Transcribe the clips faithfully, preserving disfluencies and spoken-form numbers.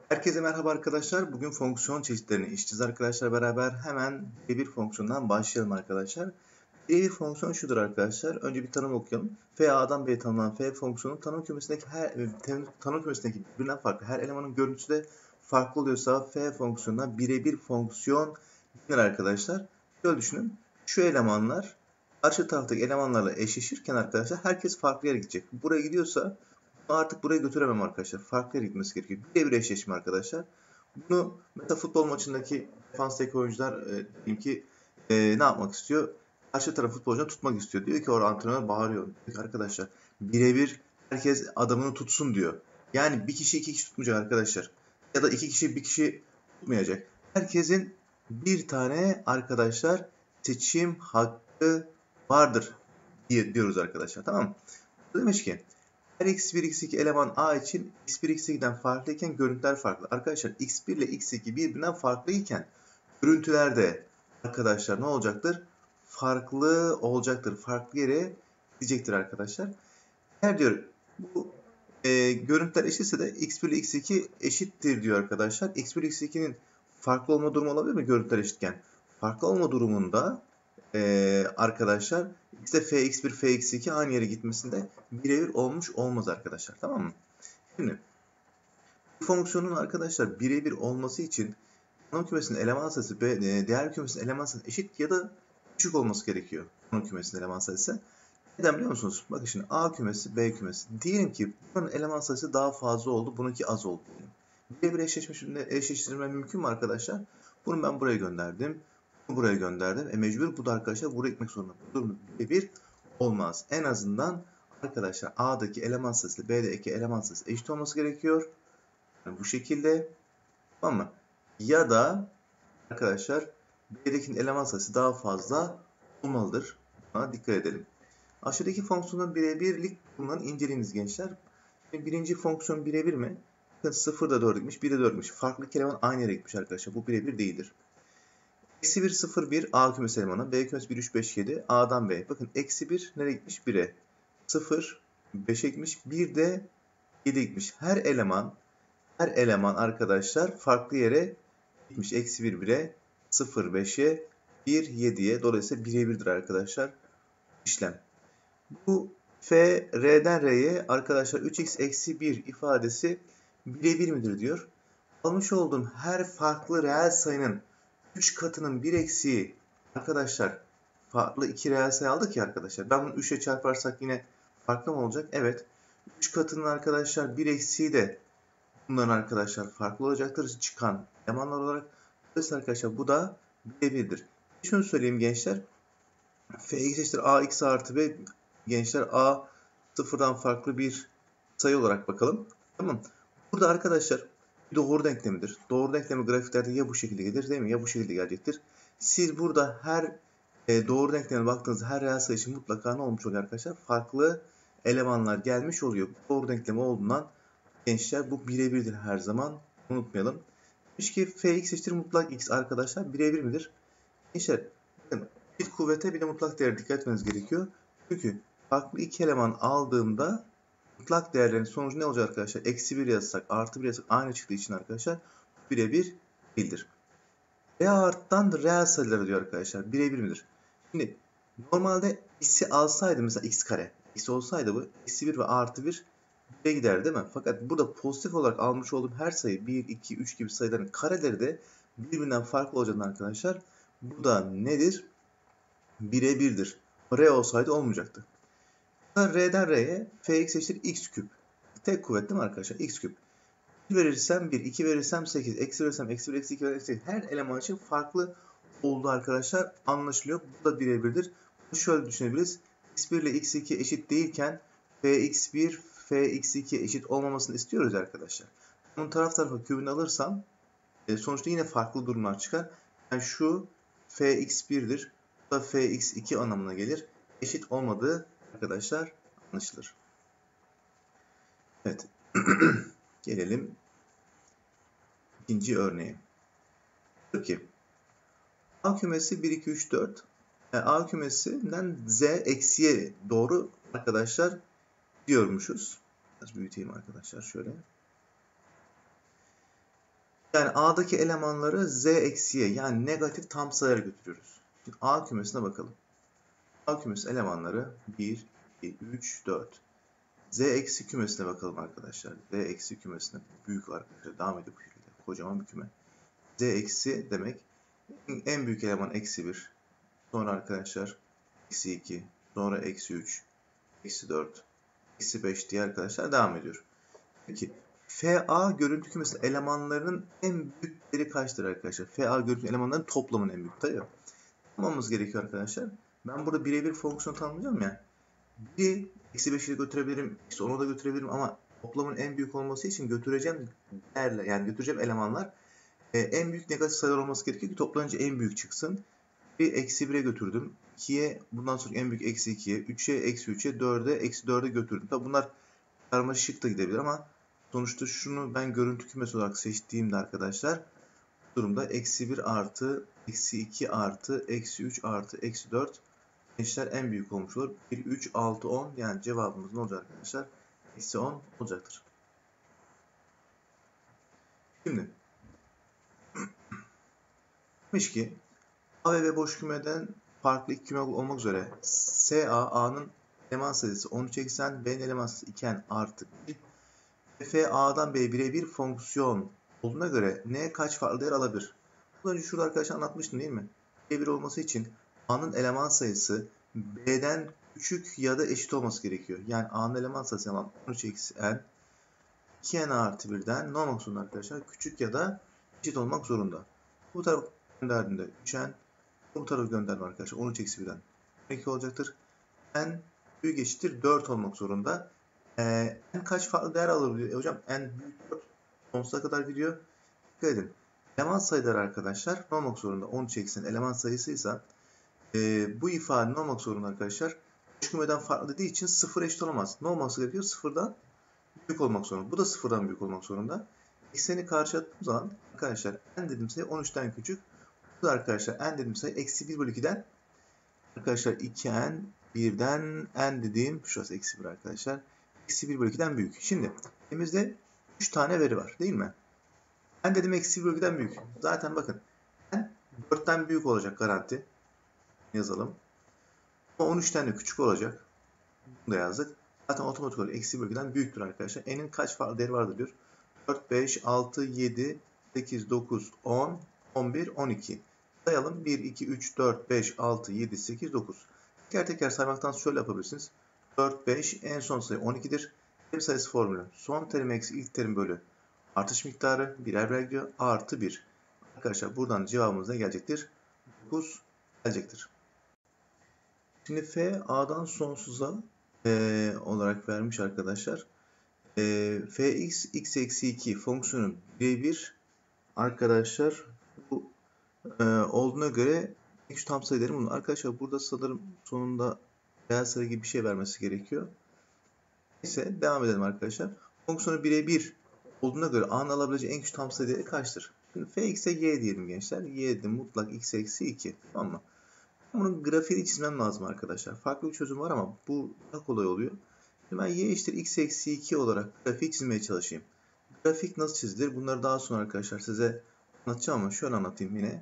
Herkese merhaba arkadaşlar. Bugün fonksiyon çeşitlerini işleyeceğiz arkadaşlar beraber. Hemen birebir fonksiyondan başlayalım arkadaşlar. Birebir fonksiyon şudur arkadaşlar. Önce bir tanım okuyalım. F A'dan B'ye tanımlanan F fonksiyonu tanım kümesindeki her tanım kümesindeki birbirinden farklı her elemanın görüntüsü de farklı oluyorsa F fonksiyonuna birebir fonksiyon denir arkadaşlar. Şöyle düşünün. Şu elemanlar karşı taraftaki elemanlarla eşleşirken arkadaşlar herkes farklı yere gidecek. Buraya gidiyorsa artık buraya götüremem arkadaşlar. Farklı yere gitmesi gerekiyor. Birebir eşleşme arkadaşlar. Bunu mesela futbol maçındaki defanstaki oyuncular e, diyelim ki e, ne yapmak istiyor? Karşı taraf futbolcunu tutmak istiyor. Diyor ki orada antrenör bağırıyor. Diyor ki arkadaşlar birebir herkes adamını tutsun diyor. Yani bir kişi iki kişi tutmayacak arkadaşlar. Ya da iki kişi bir kişi tutmayacak. Herkesin bir tane arkadaşlar seçim hakkı vardır diye diyoruz arkadaşlar. Tamam mı? Demiş ki her x bir x iki eleman A için x bir x iki'den farklıyken görüntüler farklı. Arkadaşlar x bir ile x iki birbirinden farklıyken görüntüler de arkadaşlar ne olacaktır? Farklı olacaktır. Farklı yere gidecektir arkadaşlar. Eğer diyor bu e, görüntüler eşitse de x bir ile x iki eşittir diyor arkadaşlar. x bir x iki'nin farklı olma durumu olabilir mi görüntüler eşitken? Farklı olma durumunda e, arkadaşlar işte f(x bir, f(x iki) aynı yere gitmesinde birebir olmuş olmaz arkadaşlar. Tamam mı? Şimdi bu fonksiyonun arkadaşlar birebir olması için tanım kümesinin eleman sayısı değer kümesinin eleman sayısı eşit ya da küçük olması gerekiyor. Tanım kümesinin eleman sayısı. Neden biliyor musunuz? Bakın şimdi A kümesi, B kümesi. Diyelim ki bunun eleman sayısı daha fazla oldu, bununki az oldu diyelim. Birebir eşleşme, eşleştirme mümkün mü arkadaşlar? Bunu ben buraya gönderdim. Bunu buraya gönderdim. E mecbur bu da arkadaşlar buraya gitmek zorunda. Bu durum birebir olmaz. En azından arkadaşlar A'daki eleman sayısı B'deki eleman sayısı eşit olması gerekiyor. Yani bu şekilde. Tamam mı? Ya da arkadaşlar B'deki eleman sayısı daha fazla olmalıdır. Buna dikkat edelim. Aşağıdaki fonksiyonun birebirlik durumlarını inceleyiniz gençler. Birinci fonksiyon birebir mi? Bakın sıfır da dörde gitmiş, bir de dörde gitmiş. Farklı eleman aynı yere gitmiş arkadaşlar. Bu birebir değildir. Eksi bir, sıfır, bir A kümesi elemanı. B kümesi bir, üç, beş, yedi. A'dan B'ye. Bakın eksi bir nereye gitmiş? bir'e. sıfır, beşe gitmiş. bir de yediye gitmiş. Her eleman her eleman arkadaşlar farklı yere gitmiş. Eksi bir, bir'e. sıfır, beşe. bir, yediye. Dolayısıyla birebirdir arkadaşlar işlem. Bu f r'den r'ye arkadaşlar üç x eksi bir ifadesi birebir midir diyor. Almış olduğum her farklı reel sayının üç katının bir eksiği arkadaşlar farklı iki reel sayı aldık ya arkadaşlar. Ben bunu üç'e çarparsak yine farklı mı olacak? Evet. üç katının arkadaşlar bir eksiği de bunların arkadaşlar farklı olacaktır çıkan elemanlar olarak. Dolayısıyla arkadaşlar bu da birebirdir. Şunu söyleyeyim gençler. Fx eşittir ax artı b. Gençler a sıfırdan farklı bir sayı olarak bakalım. Tamam. Burada arkadaşlar doğru denklemidir. Doğru denklemi grafiklerde ya bu şekilde gelir değil mi? Ya bu şekilde gelecektir. Siz burada her e, doğru denkleme baktığınızda her reel sayı için mutlaka ne olmuş oluyor arkadaşlar? Farklı elemanlar gelmiş oluyor. Doğru denklemi olduğundan gençler bu birebirdir her zaman. Unutmayalım. Demiş ki fx eşittir mutlak x arkadaşlar birebir midir? Gençler bir kuvvete bir de mutlak değere dikkat etmeniz gerekiyor. Çünkü farklı iki eleman aldığımda mutlak değerlerin sonucu ne olacak arkadaşlar? Eksi bir yazsak, artı bir yazsak aynı çıktığı için arkadaşlar birebir değildir. R arttan reel sayıları diyor arkadaşlar. Birebir midir? Şimdi normalde x'i alsaydı mesela x kare. X olsaydı bu eksi bir ve artı bir bire gider değil mi? Fakat burada pozitif olarak almış olduğum her sayı bir, iki, üç gibi sayıların kareleri de birbirinden farklı olacak arkadaşlar. Bu da nedir? Birebirdir. R olsaydı olmayacaktı. R'den R'ye fx eşittir x küp. Tek kuvvet değil mi arkadaşlar? X küp. bir verirsem bir, iki verirsem sekiz, eksi verirsem eksi bir, eksi iki verirsem her eleman için farklı oldu arkadaşlar. Anlaşılıyor. Bu da birebirdir. Bunu şöyle düşünebiliriz. x bir ile x iki eşit değilken fx bir, fx iki eşit olmamasını istiyoruz arkadaşlar. Bunun taraf tarafa kübünü alırsam sonuçta yine farklı durumlar çıkar. Yani şu fx bir'dir. Bu da fx iki anlamına gelir. Eşit olmadığı arkadaşlar anlaşılır. Evet. Gelelim ikinci örneğe. Diyor ki A kümesi bir, iki, üç, dört. Yani A kümesinden Z eksiye doğru arkadaşlar diyormuşuz. Biraz büyüteyim arkadaşlar şöyle. Yani A'daki elemanları Z eksiye yani negatif tam sayılara götürüyoruz. Şimdi A kümesine bakalım. A kümesi elemanları bir, iki, üç, dört. Z eksi kümesine bakalım arkadaşlar. Z eksi kümesine büyük arkadaşlar. Devam ediyor bu şekilde. Kocaman bir küme. Z eksi demek en büyük eleman eksi bir. Sonra arkadaşlar eksi iki. Sonra eksi üç. Eksi dört. Eksi beş diye arkadaşlar devam ediyor. Peki F A görüntü kümesi elemanlarının en büyükleri kaçtır arkadaşlar? F A görüntü elemanlarının toplamının en büyük sayı. Yapmamız gerekiyor arkadaşlar. Ben burada birebir fonksiyon tanımlayacağım ya. bir eksi beşi de götürebilirim, eksi onu da götürebilirim ama toplamın en büyük olması için götüreceğim değerler, yani götüreceğim elemanlar e, en büyük negatif sayılar olması gerekiyor ki toplanınca en büyük çıksın. bir eksi bire götürdüm. ikiye bundan sonra en büyük eksi ikiye, üçe eksi üçe, dörde eksi dörde götürdüm. Tabi bunlar karmaşık da gidebilir ama sonuçta şunu ben görüntü kümesi olarak seçtiğimde arkadaşlar bu durumda eksi bir artı eksi iki artı eksi üç artı eksi dört gençler en büyük olmuş olur. bir, üç, altı, on yani cevabımız ne olacak arkadaşlar? Eksi on olacaktır. Şimdi demiş ki A ve B boş kümeden farklı iki küme olmak üzere S A, A'nın eleman sayısı on üç eksen, B'nin eleman sayısı iki n artı bir. F A'dan B'ye birebir fonksiyon olduğuna göre N kaç farklı değer alabilir? Az önce şurada arkadaşlar anlatmıştım değil mi? birebir olması için A'nın eleman sayısı B'den küçük ya da eşit olması gerekiyor. Yani A'nın eleman sayısı on üç eksi n iki n artı birden ne olmak zorunda arkadaşlar? Küçük ya da eşit olmak zorunda. Bu tarafa gönderdiğimde üç n, bu tarafa gönderdim arkadaşlar on üç eksi birden on iki olacaktır. N büyük eşittir dört olmak zorunda. Ee, n kaç farklı değer alabiliyor? E hocam n büyük dört sonsuza kadar gidiyor. Dikkat edin. Eleman sayıları arkadaşlar ne olmak zorunda? on üç eksi eleman sayısıysa e, bu ifade ne olmak zorunda arkadaşlar? Boş kümeden farklı dediği için sıfır eşit olamaz. Ne olması gerekiyor? Sıfırdan büyük olmak zorunda. Bu da sıfırdan büyük olmak zorunda. Ekseni karşı attığım zaman arkadaşlar n dediğim sayı on üçten küçük. Bu da arkadaşlar n dediğim sayı eksi bir bölü ikiden arkadaşlar iki n birden n dediğim şurası eksi bir arkadaşlar. Eksi bir bölü ikiden büyük. Şimdi elimizde üç tane veri var değil mi? N dedim eksi bir bölü ikiden büyük. Zaten bakın n dörtten büyük olacak garanti. Yazalım. Ama on üçten de küçük olacak. Bunu da yazdık. Zaten otomatik olarak eksi bir bölü ikiden büyüktür arkadaşlar. N'in kaç farklı değeri vardır diyor. dört, beş, altı, yedi, sekiz, dokuz, on, on bir, on iki. Sayalım. bir, iki, üç, dört, beş, altı, yedi, sekiz, dokuz. Teker teker saymaktan şöyle yapabilirsiniz. dört, beş, en son sayı on iki'dir. Terim sayısı formülü. Son terim eksi ilk terim bölü artış miktarı birer birer gidiyor. Artı bir. Arkadaşlar buradan cevabımız ne gelecektir? dokuz gelecektir. Şimdi F A'dan sonsuza e, olarak vermiş arkadaşlar. E, Fx x eksi iki fonksiyonu birebir arkadaşlar bu e, olduğuna göre x tam sayı derim. Bunu arkadaşlar burada sanırım sonunda reel sayı gibi bir şey vermesi gerekiyor. Neyse devam edelim arkadaşlar. Fonksiyonu birebir olduğuna göre A'nın alabileceği en küçük tam sayı değeri kaçtır? Şimdi Fx'e y diyelim gençler. Y de mutlak x eksi iki. Tamam mı? Bunun grafiğini çizmem lazım arkadaşlar. Farklı bir çözüm var ama bu daha kolay oluyor. Şimdi ben y eşittir x eksi iki olarak grafiği çizmeye çalışayım. Grafik nasıl çizilir? Bunları daha sonra arkadaşlar size anlatacağım ama şöyle anlatayım yine.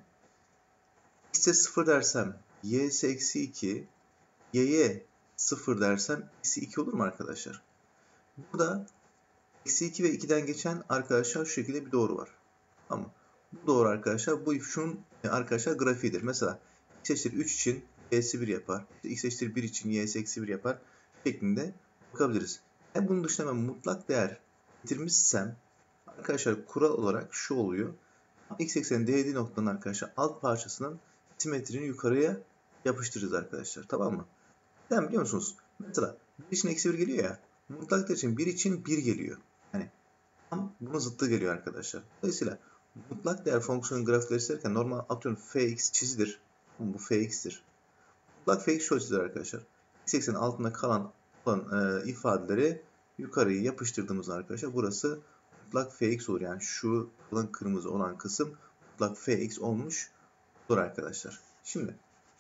X'e sıfır dersem y ise eksi iki, y'ye sıfır dersem eksi iki olur mu arkadaşlar? Burada eksi iki ve ikiden geçen arkadaşlar şu şekilde bir doğru var. Tamam. Bu doğru arkadaşlar. Bu şunun arkadaşlar grafiğidir. Mesela x eşittir üç için y'si bir yapar. X eşittir bir için y'si eksi bir yapar. Şeklinde bakabiliriz. Hem bunun dışında ben mutlak değer getirmişsem arkadaşlar kural olarak şu oluyor. X eksenin değdiği noktanın arkadaşlar alt parçasının simetrini yukarıya yapıştırırız arkadaşlar. Tamam mı? Neden biliyor musunuz? Mesela bir için eksi bir geliyor ya. Mutlak değer için bir için bir geliyor. Yani tam bunun zıttı geliyor arkadaşlar. Dolayısıyla mutlak değer fonksiyonun grafikleri çizerken normal atıyorum fx çizilir. Bu fx'tir. Mutlak fx şöyle çizilir arkadaşlar. X eksenin altında kalan olan e, ifadeleri yukarıya yapıştırdığımız arkadaşlar burası mutlak fx olur. Yani şu kalan kırmızı olan kısım mutlak fx olmuş olur arkadaşlar. Şimdi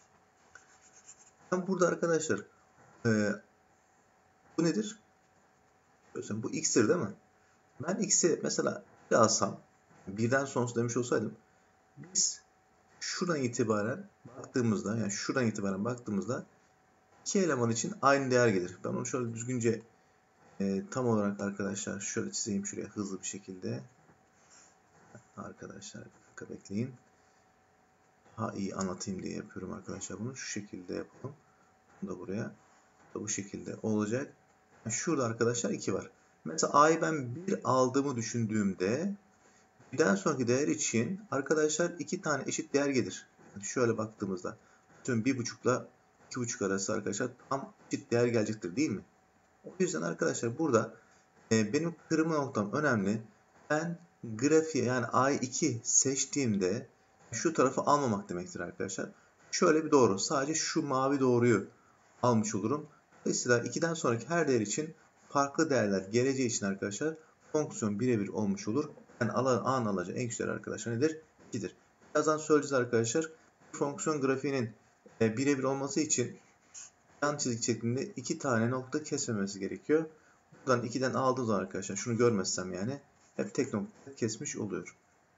ben burada arkadaşlar e, bu nedir? Bu x'tir değil mi? Ben x'i mesela bir alsam birden sonsuz demiş olsaydım biz şuradan itibaren baktığımızda yani şuradan itibaren baktığımızda iki eleman için aynı değer gelir. Ben onu şöyle düzgünce e, tam olarak arkadaşlar şöyle çizeyim şuraya hızlı bir şekilde. Arkadaşlar bir dakika bekleyin. Daha iyi anlatayım diye yapıyorum arkadaşlar bunu. Şu şekilde yapalım. Bunu da buraya. Bu da bu şekilde olacak. Şurada arkadaşlar iki var. Mesela a'yı ben bir aldığımı düşündüğümde birden sonraki değer için arkadaşlar iki tane eşit değer gelir. Yani şöyle baktığımızda tüm bir buçukla iki buçuk arası arkadaşlar tam eşit değer gelecektir değil mi? O yüzden arkadaşlar burada e, benim kırma noktam önemli. Ben grafiğe yani a'yı iki seçtiğimde şu tarafı almamak demektir arkadaşlar. Şöyle bir doğru. Sadece şu mavi doğruyu almış olurum. Dolayısıyla ikiden sonraki her değer için farklı değerler geleceği için arkadaşlar fonksiyon birebir olmuş olur. Yani a'nın alacağı en küçük değer arkadaşlar nedir? ikidir. Birazdan söyleyeceğiz arkadaşlar. Fonksiyon grafiğinin e, birebir olması için yan çizgi şeklinde iki tane nokta kesmemesi gerekiyor. Buradan ikiden aldığım zaman arkadaşlar şunu görmezsem yani hep tek nokta kesmiş oluyor.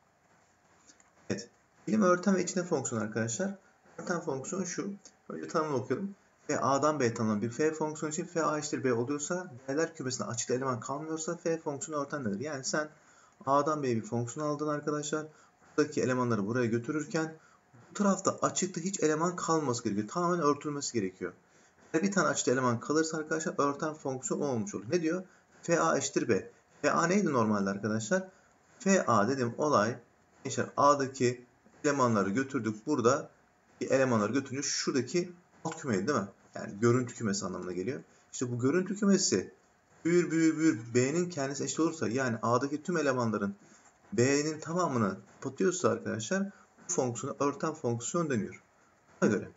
Evet. Bilim öğreten ve içine fonksiyon arkadaşlar. Öğreten fonksiyon şu. Önce tanımını okuyalım. F A'dan B'ye tanımlanan bir F fonksiyonu için F A eşittir B oluyorsa, değerler kümesinde açıkta eleman kalmıyorsa F fonksiyonu öğretendir. Yani sen A'dan B'ye bir fonksiyon aldın arkadaşlar. Buradaki elemanları buraya götürürken bu tarafta açıkta hiç eleman kalması gerekiyor. Tamamen örtülmesi gerekiyor. Eğer bir tane açıkta eleman kalırsa arkadaşlar öğreten fonksiyon olmuş olur. Ne diyor? F A eşittir B. F A neydi normalde arkadaşlar? F A dediğim olay gençler A'daki elemanları götürdük. Burada elemanları götürünce şuradaki alt kümeydi değil mi? Yani görüntü kümesi anlamına geliyor. İşte bu görüntü kümesi büyür büyür büyür B'nin kendisi eşit olursa yani A'daki tüm elemanların B'nin tamamını kapatıyorsa arkadaşlar bu fonksiyona örten fonksiyon deniyor. Buna göre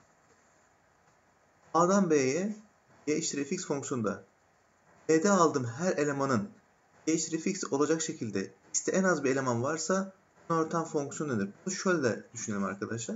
A'dan B'ye y eşittir fx fonksiyonunda B'de aldığım her elemanın y eşittir fx olacak şekilde x'te en az bir eleman varsa buna örten fonksiyon denir. Bunu şöyle düşünelim arkadaşlar.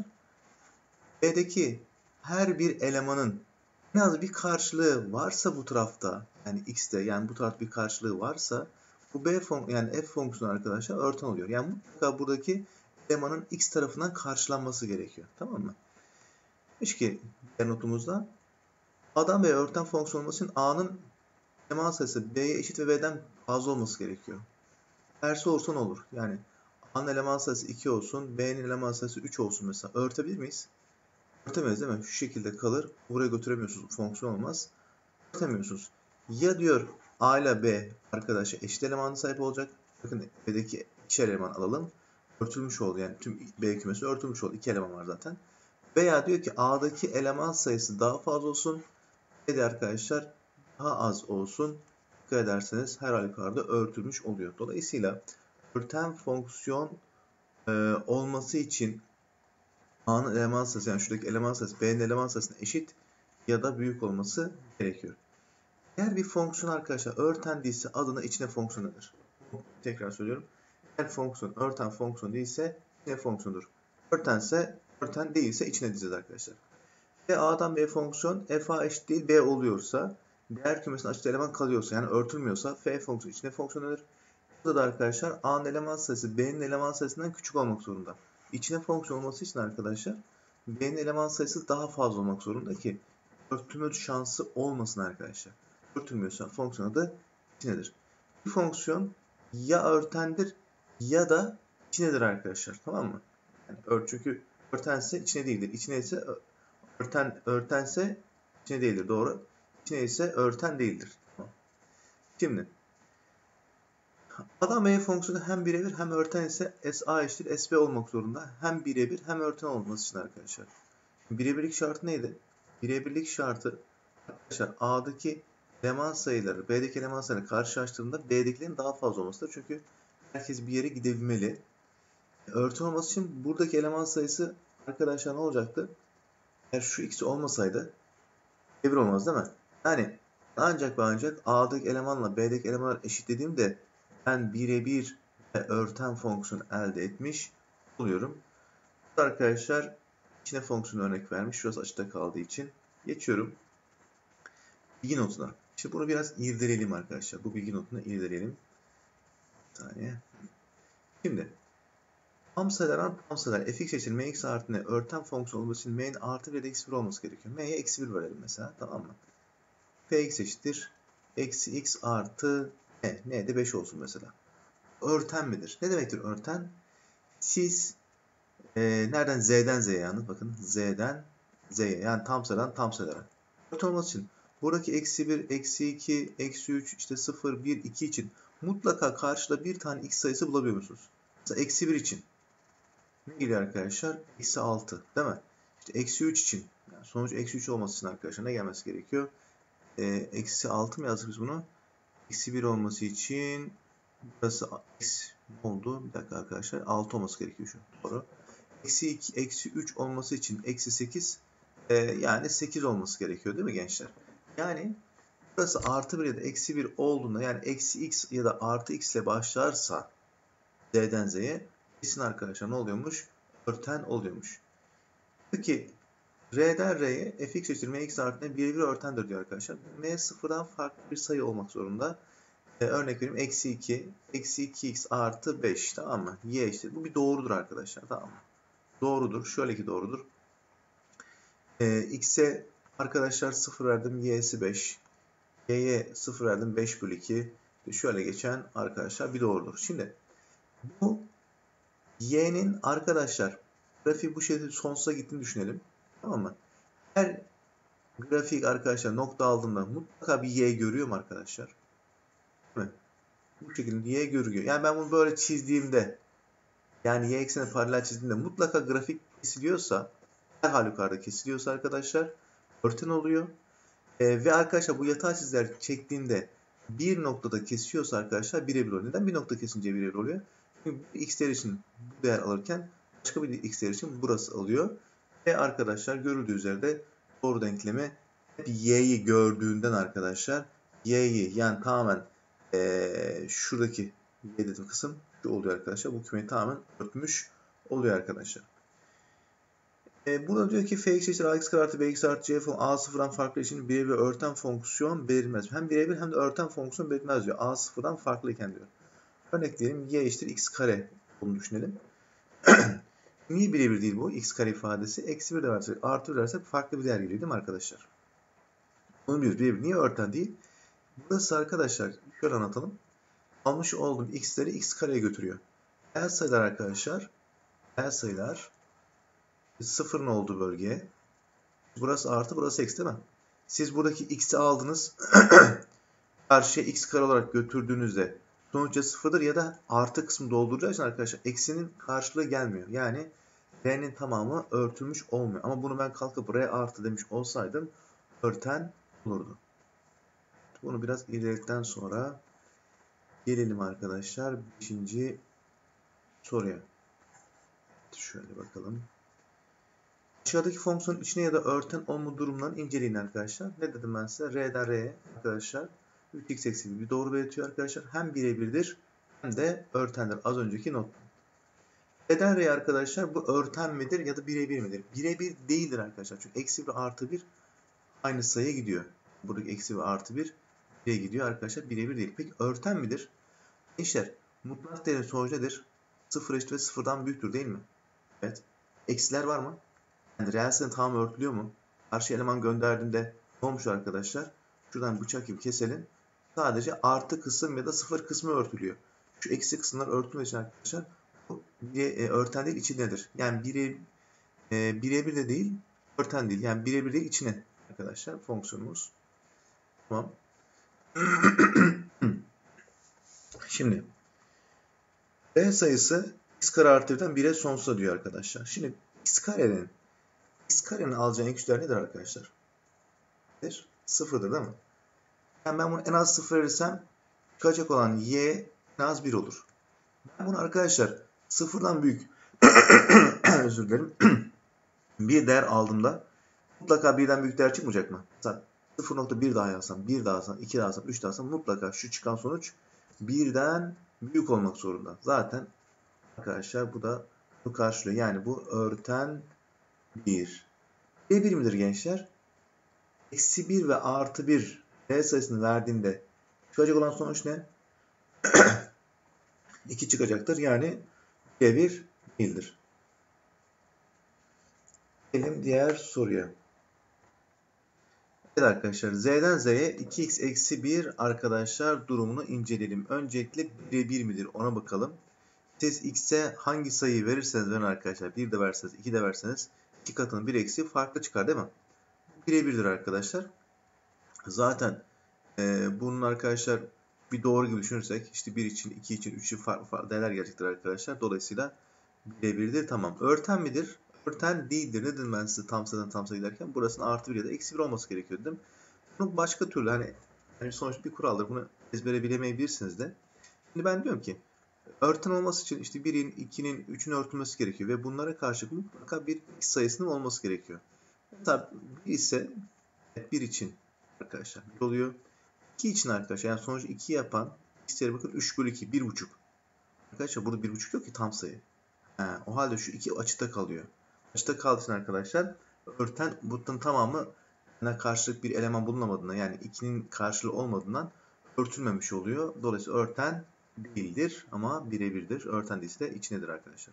B'deki her bir elemanın en az bir karşılığı varsa bu tarafta yani x'te yani bu tarafta bir karşılığı varsa bu b fon yani f fonksiyonu arkadaşlar örten oluyor. Yani mutlaka buradaki elemanın x tarafından karşılanması gerekiyor. Tamam mı? Demiş ki diğer notumuzda A'dan B'ye örten fonksiyon olması için A'nın eleman sayısı B'ye eşit ve B'den fazla olması gerekiyor. Tersi olursa ne olur? Yani A'nın eleman sayısı iki olsun, B'nin eleman sayısı üç olsun mesela. Örtebilir miyiz? Örtemeyiz değil mi? Şu şekilde kalır. Buraya götüremiyorsunuz. Fonksiyon olmaz. Örtemiyorsunuz. Ya diyor A ile B arkadaşlar eşit elemana sahip olacak. Bakın B'deki iki eleman alalım. Örtülmüş oldu. Yani tüm B kümesi örtülmüş oldu. İki eleman var zaten. Veya diyor ki A'daki eleman sayısı daha fazla olsun. B'de arkadaşlar daha az olsun. Dikkat ederseniz her halükarda örtülmüş oluyor. Dolayısıyla örten fonksiyon e, olması için A'nın eleman sayısı yani şuradaki eleman sayısı B'nin eleman sayısına eşit ya da büyük olması gerekiyor. Eğer bir fonksiyon arkadaşlar örten değilse adına içine fonksiyon denir. Tekrar söylüyorum. Eğer fonksiyon örten fonksiyon değilse içine fonksiyondur. Örtense örten değilse içine diyeceğiz arkadaşlar. Ve A'dan B fonksiyon f a eşit değil B oluyorsa değer kümesinin açıkta eleman kalıyorsa yani örtülmüyorsa f fonksiyonu içine fonksiyon denir. Burada da arkadaşlar A'nın eleman sayısı B'nin eleman sayısından küçük olmak zorunda. İçine fonksiyon olması için arkadaşlar B'nin eleman sayısı daha fazla olmak zorunda ki örtülme şansı olmasın arkadaşlar. Örtülmüyorsa fonksiyon adı içinedir. Bir fonksiyon ya örtendir ya da içinedir arkadaşlar. Tamam mı? Yani ör, çünkü örtense içine değildir. İçine ise örten örtense içine değildir. Doğru. İçine ise örten değildir. Tamam. Şimdi A'dan B'ye fonksiyonu hem birebir hem örten ise S A eşittir S B olmak zorunda. Hem birebir hem örten olması için arkadaşlar. Birebirlik şartı neydi? Birebirlik şartı arkadaşlar A'daki eleman sayıları B'deki eleman sayıları karşılaştırdığında B'dekilerin daha fazla olmasıdır. Çünkü herkes bir yere gidebilmeli. Örten olması için buradaki eleman sayısı arkadaşlar ne olacaktı? Eğer şu ikisi olmasaydı birebir olmaz değil mi? Yani ancak ve ancak A'daki elemanla B'deki elemanlar eşitlediğimde ben birebir ve örten fonksiyon elde etmiş oluyorum. Burada arkadaşlar içine fonksiyon örnek vermiş. Şurası açıkta kaldığı için. Geçiyorum. Bilgi notuna. İşte bunu biraz irdeleyelim arkadaşlar. Bu bilgi notunu irdeleyelim. Bir saniye. Şimdi Tam sayılardan tam sayılar fx eşittir mx artı n örten fonksiyon olması için m'nin artı bir ya da eksi bir olması gerekiyor. M'ye eksi bir verelim mesela, tamam mı? Fx eşittir eksi x artı n. N de beş olsun mesela. Örten midir? Ne demektir örten? Siz e, nereden z'den z'ye yalnız bakın z'den z'ye yani tam sayıdan tam sayılara. Örten olması için buradaki eksi bir, eksi iki, eksi üç, işte sıfır, bir, iki için mutlaka karşıda bir tane x sayısı bulabiliyor musunuz? Mesela eksi bir için ne geliyor arkadaşlar? Eksi altı değil mi? İşte eksi üç için yani sonuç eksi üç olması için arkadaşlar ne gelmesi gerekiyor? E, eksi altı mı yazdık biz bunu? Eksi bir olması için burası x oldu. Bir dakika arkadaşlar. altı olması gerekiyor şu. Doğru. Eksi iki, eksi üç olması için eksi sekiz e, yani sekiz olması gerekiyor değil mi gençler? Yani burası artı bir ya da eksi bir olduğunda yani eksi x ya da artı x ile başlarsa z'den z'ye kesin arkadaşlar ne oluyormuş? Örten oluyormuş. Peki r'den r'ye fx eşittir mx artı n birebir örtendir diyor arkadaşlar. M sıfırdan farklı bir sayı olmak zorunda. Ee, örnek vereyim eksi iki, eksi iki x artı beş tamam mı? Y eşittir. Bu bir doğrudur arkadaşlar tamam mı? Doğrudur. Şöyle ki doğrudur. Ee, x'e arkadaşlar sıfır verdim. Y'si beş. Y'ye sıfır verdim. beş bölü iki. Şöyle geçen arkadaşlar bir doğrudur. Şimdi bu y'nin arkadaşlar grafiği bu şekilde sonsuza gittiğini düşünelim. Tamam mı? Her grafik arkadaşlar nokta aldığında mutlaka bir y görüyor mu arkadaşlar? Değil mi? Bu şekilde y görüyor. Yani ben bunu böyle çizdiğimde yani y eksenine paralel çizdiğimde mutlaka grafik kesiliyorsa her halükarda kesiliyorsa arkadaşlar örten oluyor. Ee, ve arkadaşlar bu yatay çizgiler çektiğinde bir noktada kesiyorsa arkadaşlar birebir oluyor. Neden bir nokta kesince birebir oluyor? Çünkü x değer için bu değer alırken başka bir x değer için burası alıyor. Ve arkadaşlar görüldüğü üzere doğru denklemi hep y'yi gördüğünden arkadaşlar y'yi yani tamamen ee, şuradaki y dediğim kısım şu oluyor arkadaşlar. Bu kümeyi tamamen örtmüş oluyor arkadaşlar. E, burada diyor ki fx eşittir ax kare artı bx artı c fonksiyonu a sıfırdan farklı için birebir örten fonksiyon belirmez. Hem birebir hem de örten fonksiyon belirmez diyor. A sıfırdan farklıyken diyor. Örnek diyelim y eşittir x kare olduğunu düşünelim. Niye birebir değil bu? X kare ifadesi. Eksi bir de versek, artı bir versek farklı bir değer geliyor değil mi arkadaşlar? Bunu biliyoruz. Birebir. Niye örten değil? Burası arkadaşlar şöyle anlatalım. Almış olduğum x'leri x kareye götürüyor. Reel sayılar arkadaşlar. Reel sayılar sıfırın olduğu bölge. Burası artı, burası eksi değil mi? Siz buradaki x'i aldınız. Karşıya x kare olarak götürdüğünüzde sonuçta sıfırdır ya da artı kısmı dolduracağı için arkadaşlar eksinin karşılığı gelmiyor. Yani r'nin tamamı örtülmüş olmuyor. Ama bunu ben kalkıp r artı demiş olsaydım örten olurdu. Bunu biraz ilerledikten sonra gelelim arkadaşlar beşinci soruya. Şöyle bakalım. Aşağıdaki fonksiyonun içine ya da örten olma durumlarını inceleyin arkadaşlar. Ne dedim ben size? R'den R'ye arkadaşlar üç x eksi bir doğru belirtiyor arkadaşlar. Hem birebirdir hem de örtendir. Az önceki not. R'den R'ye arkadaşlar bu örten midir ya da birebir midir? Birebir değildir arkadaşlar. Çünkü eksi bir artı bir aynı sayıya gidiyor. Buradaki eksi ve artı bir bir'e gidiyor arkadaşlar. Birebir değil. Peki örten midir? Gençler mutlak değerin sonucu nedir? sıfır eşit ve sıfırdan büyüktür değil mi? Evet. Eksiler var mı? Yani reel sayının tamamı örtülüyor mu? Karşı eleman gönderdiğinde ne olmuş arkadaşlar? Şuradan bıçak gibi keselim. Sadece artı kısım ya da sıfır kısmı örtülüyor. Şu eksi kısımlar örtülmediği için arkadaşlar bu e, örten değil içindedir. Yani bire, e, birebir de değil örten değil. Yani birebir değil içine arkadaşlar fonksiyonumuz. Tamam. Şimdi r sayısı x kare artı birden bire sonsuza diyor arkadaşlar. Şimdi x karenin x karenin alacağı en küçük değer nedir arkadaşlar? sıfırdır değil mi? Yani ben bunu en az sıfır verirsem çıkacak olan y en az bir olur. Ben bunu arkadaşlar sıfırdan büyük özür dilerim bir değer aldığımda mutlaka birden büyük değer çıkmayacak mı? Mesela sıfır nokta bir daha yazsam, bir daha alsam, iki daha alsam, üç daha alsam mutlaka şu çıkan sonuç birden büyük olmak zorunda. Zaten arkadaşlar bu da bunu karşılıyor. Yani bu örten bir. bir midir gençler? Eksi bir ve artı bir r sayısını verdiğinde çıkacak olan sonuç ne? iki çıkacaktır. Yani bir değildir. Gelelim diğer soruya. Evet arkadaşlar, Z'den Z'ye iki x eksi bir arkadaşlar durumunu inceleyelim. Öncelikle birebir midir ona bakalım. Siz x'e hangi sayıyı verirseniz verin arkadaşlar, bir de verseniz iki de verseniz iki katının bir eksi farklı çıkar değil mi? Birebirdir arkadaşlar. Zaten e, bunun arkadaşlar bir doğru gibi düşünürsek işte bir için, iki için, üç için farklı farklı değerler gelecektir arkadaşlar. Dolayısıyla birebirdir. Tamam. Örten midir? Örten değildir. Ne dedim ben size tam sayıdan tam sayı derken? Burasının artı bir ya da eksi bir olması gerekiyor dedim. Bunu başka türlü hani yani sonuçta bir kuraldır. Bunu ezbere bilemeyebilirsiniz de. Şimdi ben diyorum ki örten olması için işte birin, ikinin, üçün örtülmesi gerekiyor ve bunlara karşı mutlaka bir x sayısının olması gerekiyor. Mesela bir ise bir için arkadaşlar bir oluyor. iki için arkadaşlar yani sonucu iki yapan x'lere bakın üç bölü iki, bir buçuk. Arkadaşlar burada bir buçuk yok ki tam sayı. He, o halde şu iki açıkta kalıyor. Açıkta kaldığı için arkadaşlar örten bunun tamamı karşılık bir eleman bulunamadığından yani ikinin karşılığı olmadığından örtülmemiş oluyor. Dolayısıyla örten değildir ama birebirdir. Örten değilse de içindedir arkadaşlar.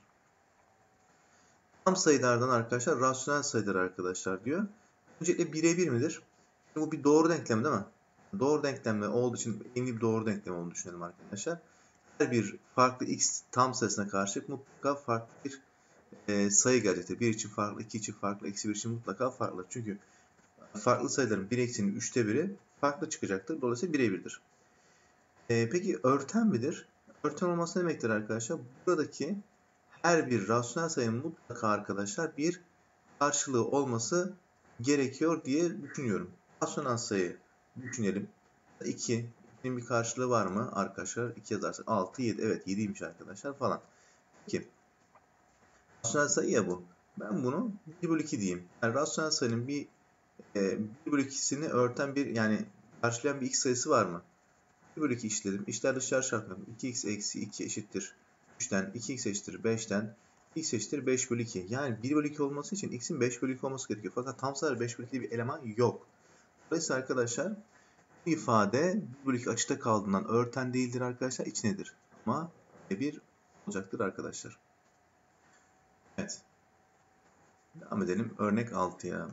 Tam sayılardan arkadaşlar rasyonel sayılar arkadaşlar diyor. Öncelikle birebir midir? Bu bir doğru denklem değil mi? Doğru denklemi olduğu için en iyi bir doğru denklem olduğunu düşünelim arkadaşlar. Her bir farklı x tam sayısına karşı mutlaka farklı bir e, sayı gelecektir. bir için farklı, iki için farklı, eksi bir için mutlaka farklı. Çünkü farklı sayıların bir eksinin üçte biri farklı çıkacaktır. Dolayısıyla birebirdir. E, peki örten midir? Örten olması ne demektir arkadaşlar? Buradaki her bir rasyonel sayının mutlaka arkadaşlar bir karşılığı olması gerekiyor diye düşünüyorum. Rasyonel sayı düşünelim. iki. ikinin bir karşılığı var mı arkadaşlar? iki yazarsak altı, yedi. Evet yediymiş arkadaşlar falan. Peki. Rasyonel sayı ya bu. Ben bunu bir bölü iki diyeyim. Yani rasyonel sayının bir e, bir bölü ikisini örten bir yani karşılayan bir x sayısı var mı? bir bölü iki işledim. İşler dışarı çarpalım. iki x eksi iki eşittir üçten. iki x eşittir beşten. X eşittir beş bölü iki. Yani bir bölü iki olması için x'in beş bölü iki olması gerekiyor. Fakat tam sayıda beş bölü iki bir eleman yok. Dolayısıyla arkadaşlar bu ifade bir bölü iki açıkta kaldığından örten değildir arkadaşlar. İçindedir. Ama bir olacaktır arkadaşlar. Evet. Devam edelim. Örnek altıya.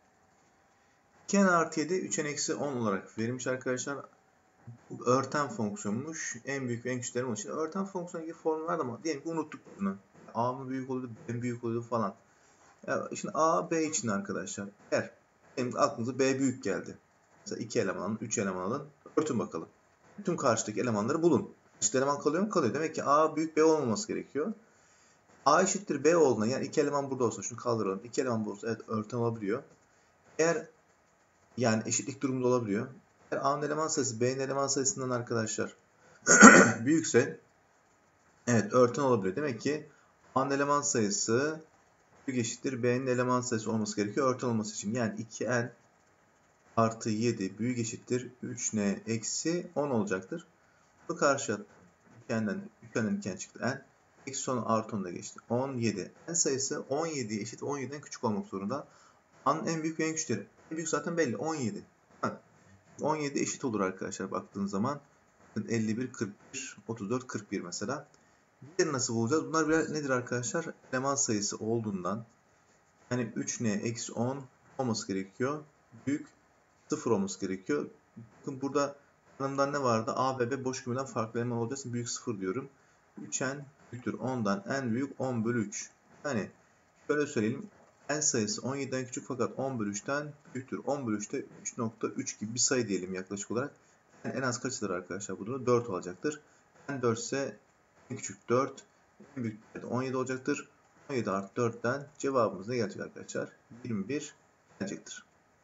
iki n artı yedi üç n eksi on olarak verilmiş arkadaşlar. Bu örten fonksiyonmuş. En büyük ve en küçüklerim onun için. Örten fonksiyonu gibi formu vardı ama diyelim ki unuttuk bunu. A mı büyük oluyordu, B mi büyük oluyordu falan. Ya şimdi A, B için arkadaşlar. Eğer benim aklınıza B büyük geldi. Mesela iki eleman alın, üç eleman alın. Örtün bakalım. Tüm karşıdaki elemanları bulun. İşte eleman kalıyor mu? Kalıyor. Demek ki A büyük B olmaması gerekiyor. A eşittir B olduğuna yani iki eleman burada olsa şunu kaldıralım. İki eleman burada olsa evet örten olabiliyor. Eğer yani eşitlik durumunda olabiliyor. Eğer A'nın eleman sayısı B'nin eleman sayısından arkadaşlar büyükse evet örten olabiliyor. Demek ki A'nın eleman sayısı büyük eşittir B'nin eleman sayısı olması gerekiyor örten olması için. Yani iki n artı yedi büyük eşittir üç n eksi on olacaktır. Bu karşı attım. iki n'den üç n'den iki n çıktı. N eksi on artı on da geçti. on yedi. N sayısı on yediye eşit on yediden küçük olmak zorunda. A'nın en büyük ve en küçükleri. En büyük zaten belli. on yedi. on yedi eşit olur arkadaşlar baktığınız zaman. elli bir, kırk bir, otuz dört, kırk bir mesela. Diğeri nasıl bulacağız? Bunlar birer nedir arkadaşlar? Eleman sayısı olduğundan yani üç n eksi on olması gerekiyor. Büyük sıfır olması gerekiyor. Bakın burada yanımdan ne vardı? A ve B boş kümeden farklı eleman olacağı için büyük sıfır diyorum. üç n büyüktür ondan n büyük on bölü üç. Yani şöyle söyleyelim. N sayısı on yediden küçük fakat on bölü üçten büyüktür. on bölü üçte üç nokta üç gibi bir sayı diyelim yaklaşık olarak. Yani en az kaçıdır arkadaşlar? Bu da dört olacaktır. N dört ise en küçük dört. En büyük de on yedi olacaktır. on yedi artı dörtten cevabımız ne gelecek arkadaşlar? yirmi bir gelecektir.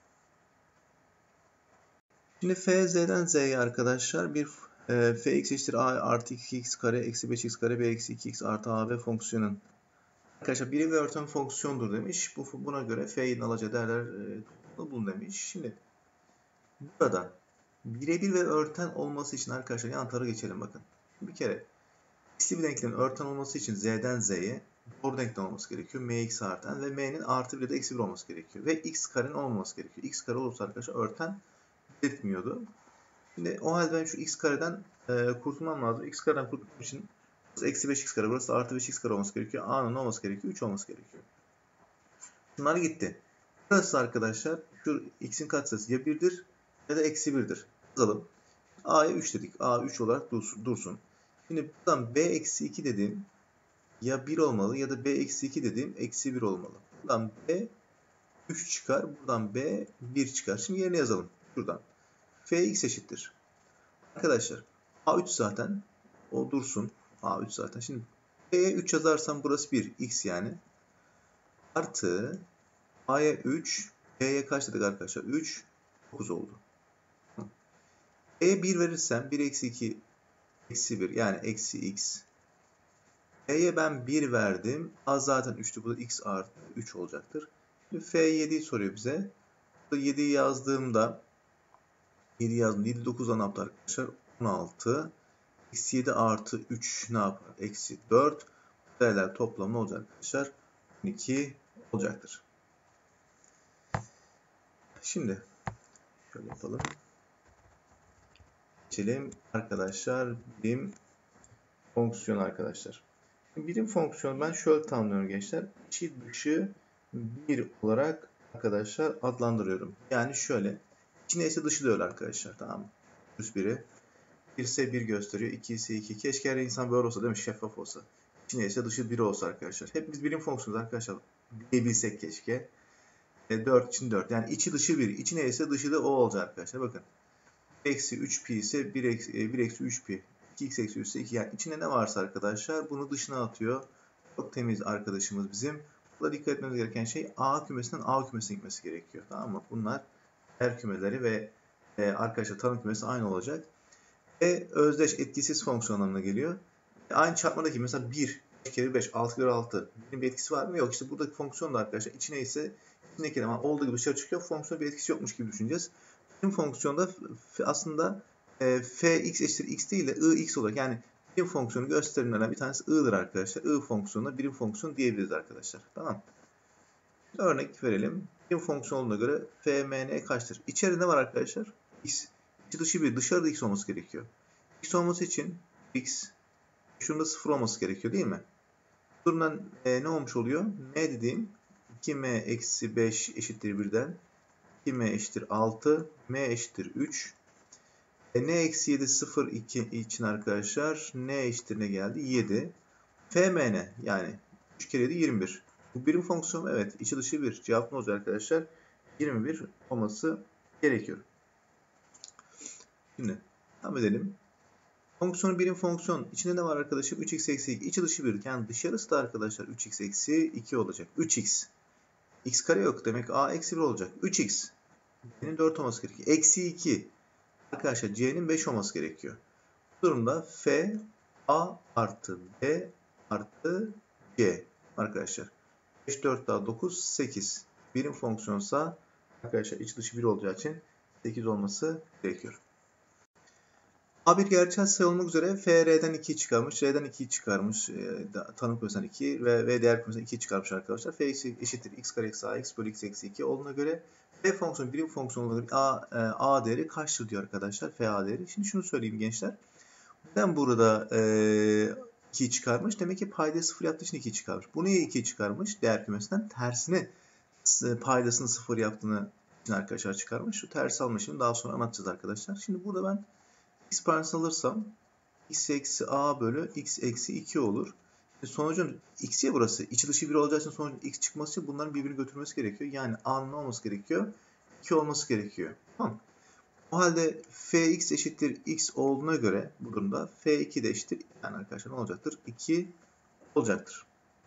Şimdi f z'den z'ye arkadaşlar bir e, fx eşittir a artı iki x kare eksi beş x kare b eksi iki x artı ab fonksiyonun arkadaşlar birim ve örten fonksiyondur demiş. Bu, buna göre f'nin alacağı değerler e, bulun demiş. Şimdi burada birebir ve örten olması için arkadaşlar yan tarafa geçelim bakın. Bir kere x'li bir denklemin örten olması için z'den z'ye doğru denklem olması gerekiyor. Mx artı n ve m'nin artı bir ya da eksi bir olması gerekiyor. Ve x karenin olmaması gerekiyor. X kare olursa arkadaşlar örten belirtmiyordu. Şimdi o halde ben şu x kareden e, kurtulmam lazım. X kareden kurtulmak için Burası eksi beş x kare. Burası artı beş x kare olması gerekiyor. A'nın olması gerekiyor. üç olması gerekiyor. Bunlar gitti. Burası arkadaşlar şu x'in katsayısı ya birdir ya da eksi birdir. Yazalım. A'ya üç dedik. A üç olarak dursun. Şimdi buradan b eksi iki dediğim ya bir olmalı ya da b eksi iki dediğim eksi bir olmalı. Buradan b üç çıkar. Buradan b bir çıkar. Şimdi yerine yazalım. Şuradan. Fx eşittir. Arkadaşlar A üç zaten. O dursun. A üç zaten. Şimdi b'ye üç yazarsam burası bir. X yani. Artı A'ya üç. B'ye kaç dedik arkadaşlar? üç. dokuz oldu. B'ye bir verirsem bir eksi iki eksi bir yani eksi x. F'ye ben bir verdim. A zaten üçtü. Bu da x artı üç olacaktır. Şimdi F yediyi soruyor bize. Burada yediyi yazdığımda yedi yazdım. yedi dokuzdan ne yaptı arkadaşlar? on altı. Eksi yedi artı üç ne yapar? Eksi dört. Değerler toplamı olacak arkadaşlar. on iki olacaktır. Şimdi şöyle yapalım. Geçelim arkadaşlar. Birim fonksiyon arkadaşlar. Birim fonksiyon ben şöyle tanımlıyorum gençler. İçi dışı bir olarak arkadaşlar adlandırıyorum. Yani şöyle. İçine ise dışı da öyle arkadaşlar. Tamam mı? Üst biri. bir ise bir gösteriyor. iki ise iki. Keşke her insan böyle olsa değil mi? Şeffaf olsa. İçine ise dışı bir olsa arkadaşlar. Hep biz birim fonksiyonuz arkadaşlar. Diyebilsek keşke. E, dört için dört. Yani içi dışı bir. İçine ise dışı da o olacak arkadaşlar. Bakın. Eksi üç pi ise bir eksi, bir eksi üç pi. iki x eksi üç ise iki. Yani içinde ne varsa arkadaşlar bunu dışına atıyor. Çok temiz arkadaşımız bizim. Burada dikkat etmemiz gereken şey A kümesinden A kümesine gitmesi gerekiyor. Tamam mı? Bunlar her kümeleri ve e, arkadaşlar tanım kümesi aynı olacak. Ve özdeş etkisiz fonksiyon anlamına geliyor. E, aynı çarpmadaki mesela bir, beş kere beş, altı kere altı. Bir etkisi var mı? Yok. İşte buradaki fonksiyon da arkadaşlar içine ise içindeki eleman olduğu gibi dışarı çıkıyor. Fonksiyon bir etkisi yokmuş gibi düşüneceğiz. Birim fonksiyonda aslında e, fx eşittir x değil de ix olarak yani birim fonksiyonu gösterimlerden bir tanesi i'dir arkadaşlar. I fonksiyonuna birim fonksiyon diyebiliriz arkadaşlar. Tamam. Örnek verelim. Birim fonksiyonuna göre fmn kaçtır? İçeride ne var arkadaşlar? X. İçi dışı bir. Dışarıda x olması gerekiyor. X olması için x şunda sıfır olması gerekiyor değil mi? Bu durumdan e, ne olmuş oluyor? M dediğim iki m eksi beş eşittir birden. iki m eşittir altı. M eşittir üç. E, n eksi yedi sıfır iki için arkadaşlar n eşittir ne geldi? yedi. Fmn yani üç kere yedi yirmi bir. Bu birim fonksiyon evet içi dışı bir. Cevap ne olacak arkadaşlar? yirmi bir olması gerekiyor. Şimdi devam edelim. Fonksiyonun birim fonksiyon. İçinde ne var arkadaşım? üç x eksi iki. İçi dışı bir. Yani dışarısı da arkadaşlar üç x eksi iki olacak. üç x. X kare yok. Demek a eksi bir olacak. üç x. C'nin dört olması gerekiyor. Eksi iki. Arkadaşlar c'nin beş olması gerekiyor. Bu durumda f a artı b artı c. Arkadaşlar beş, dört daha dokuz, sekiz. Birim fonksiyonsa arkadaşlar iç dışı bir olacağı için sekiz olması gerekiyor. A bir gerçel sayı olmak üzere F R'den ikiyi çıkarmış, R'den ikiyi çıkarmış, e, tanım kümesinden iki ve V değer kümesinden ikiyi çıkarmış arkadaşlar. F eşittir x kare eksi ax bölü x eksi iki olduğuna göre F fonksiyonu birim fonksiyon olarak A, e, A değeri kaçtır diyor arkadaşlar. F A değeri. Şimdi şunu söyleyeyim gençler. Neden burada e, ikiyi çıkarmış? Demek ki paydayı sıfır yaptığı için ikiyi çıkarmış. Bu niye ikiyi çıkarmış? Değer kümesinden tersini paydasını sıfır yaptığını için arkadaşlar çıkarmış. Şu tersi alma işlemi daha sonra anlatacağız arkadaşlar. Şimdi burada ben x parantez alırsam x eksi a bölü x eksi iki olur. Şimdi sonucun x ya burası. İçi dışı bir olacağı için sonucun x çıkması için bunların birbirini götürmesi gerekiyor. Yani a'nın olması gerekiyor? iki olması gerekiyor. Tamam. O halde fx eşittir x olduğuna göre bu durumda f iki de eşittir. Yani arkadaşlar ne olacaktır? iki olacaktır.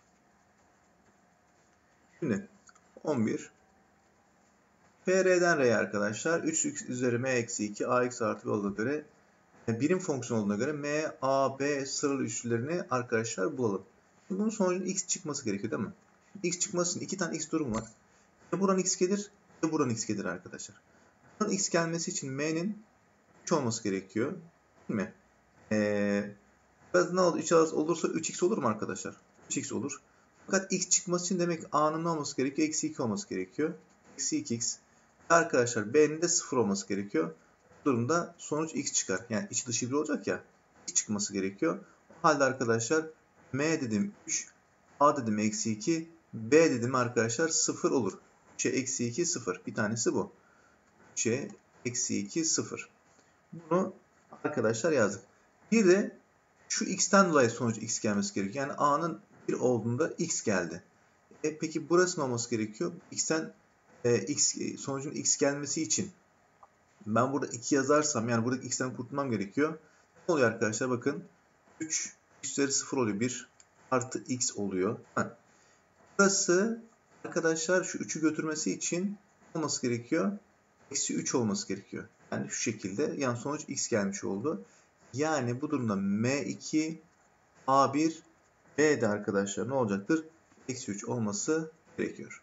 Şimdi on bir. F R'den R'ye arkadaşlar üç x üzeri m eksi iki ax artı b olduğuna göre birim fonksiyon olduğuna göre m, a, b sıralı üçlülerini arkadaşlar bulalım. Şimdi bunun sonucunda x çıkması gerekiyor değil mi? X çıkması için iki tane x durum var. Ya buradan x gelir ya buradan x gelir arkadaşlar. Buradan x gelmesi için m'nin üç olması gerekiyor. Değil mi? Ee, ne oldu? üç olursa üç x olur mu arkadaşlar? üç x olur. Fakat x çıkması için demek a'nın ne olması gerekiyor? Eksi iki olması gerekiyor. Eksi iki x. Arkadaşlar b'nin de sıfır olması gerekiyor. Bu durumda sonuç x çıkar. Yani içi dışı bir olacak ya. X çıkması gerekiyor. O halde arkadaşlar m dedim üç, a dedim eksi iki, b dedim arkadaşlar sıfır olur. üçe eksi iki sıfır. Bir tanesi bu. üçe eksi iki sıfır. Bunu arkadaşlar yazdık. Bir de şu x'ten dolayı sonuç x gelmesi gerekiyor. Yani a'nın bir olduğunda x geldi. E peki burası ne olması gerekiyor? X'ten e, x sonucun x gelmesi için ben burada iki yazarsam, yani buradaki x'ten kurtulmam gerekiyor. Ne oluyor arkadaşlar? Bakın üç x üzeri sıfır oluyor. bir artı x oluyor. Ha. Burası arkadaşlar şu üçü götürmesi için olması gerekiyor. Eksi üç olması gerekiyor. Yani şu şekilde, yani sonuç x gelmiş oldu. Yani bu durumda m iki a bir b'de arkadaşlar ne olacaktır? Eksi üç olması gerekiyor.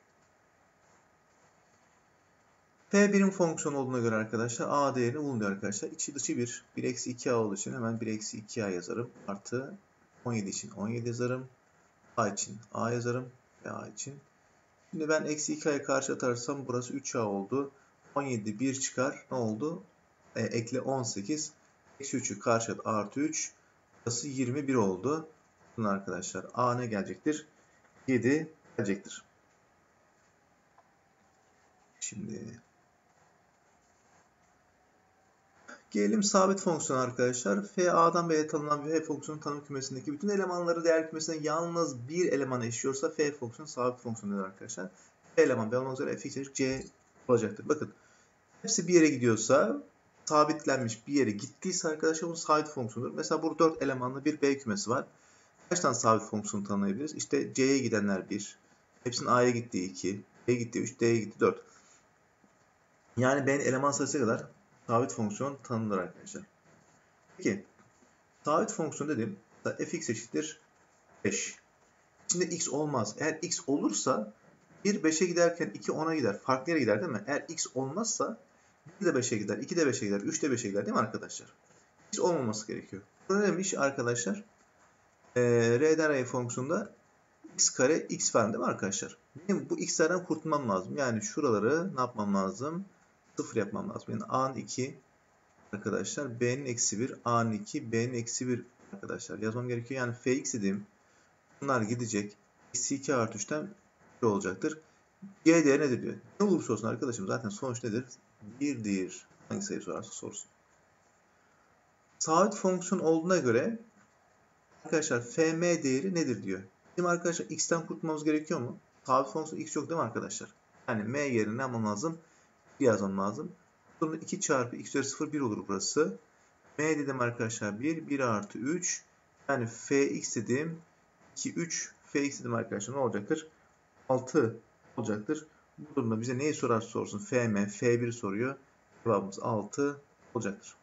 F birim fonksiyon olduğuna göre arkadaşlar a değerini bulunuyor arkadaşlar. İçi dışı bir. bir eksi iki a olduğu için hemen bir eksi iki a yazarım. Artı on yedi için on yedi yazarım. A için a yazarım. Ve a için. Şimdi ben eksi iki a'yı karşı atarsam burası üç a oldu. on yedi bir çıkar. Ne oldu? E, ekle on sekiz. Eksi üçü karşı at artı üç. Burası yirmi bir oldu. Bunun arkadaşlar a ne gelecektir? yedi gelecektir. Şimdi gelelim sabit fonksiyon arkadaşlar. F A'dan B'ye tanımlanan bir F fonksiyonu tanım kümesindeki bütün elemanları değer kümesine yalnız bir elemana eşliyorsa F fonksiyonu sabit fonksiyon denir arkadaşlar. F eleman B olmak üzere f x C olacaktır. Bakın hepsi bir yere gidiyorsa, sabitlenmiş bir yere gittiyse arkadaşlar bu sabit fonksiyondur. Mesela burada dört elemanlı bir B kümesi var. Kaç tane sabit fonksiyon tanımlayabiliriz? İşte C'ye gidenler bir. Hepsinin A'ya gittiği iki. B'ye gittiği üç. D'ye gittiği dört. Yani B'nin eleman sayısı kadar sabit fonksiyon tanımlar arkadaşlar. Peki sabit fonksiyon dedim. Fx eşittir beş. İçinde x olmaz. Eğer x olursa bir beşe giderken iki ona gider. Farklı yere gider değil mi? Eğer x olmazsa bir de beşe gider, iki de beşe gider, üç de beşe gider değil mi arkadaşlar? X olmaması gerekiyor. Burada demiş arkadaşlar? E, R'den R'ye fonksiyonunda x kare x var değil mi arkadaşlar? Benim bu x'lerden kurtulmam lazım. Yani şuraları ne yapmam lazım? sıfır yapmam lazım. Yani a'nın iki arkadaşlar, b'nin eksi bir, a'nın iki, b'nin eksi bir arkadaşlar yazmam gerekiyor. Yani fx dediğim bunlar gidecek. Eksi iki artı üçten bir olacaktır. G değeri nedir diyor. Ne olursa olsun arkadaşım zaten sonuç nedir? birdir. Hangi sayı sorarsa sorsun. Sabit fonksiyon olduğuna göre arkadaşlar fm değeri nedir diyor. Bizim arkadaşlar x'ten kurtulmamız gerekiyor mu? Sabit fonksiyon x yok değil mi arkadaşlar? Yani m yerine ne yapmam lazım? bir yazmam lazım. Sonra iki çarpı x üzeri sıfır bir olur burası. M dedim arkadaşlar bir. bir artı üç. Yani fx dedim iki, üç. Fx dedim arkadaşlar ne olacaktır? altı olacaktır. Bu durumda bize neyi sorarsa sorsun. Fm, f bir soruyor. Cevabımız altı olacaktır.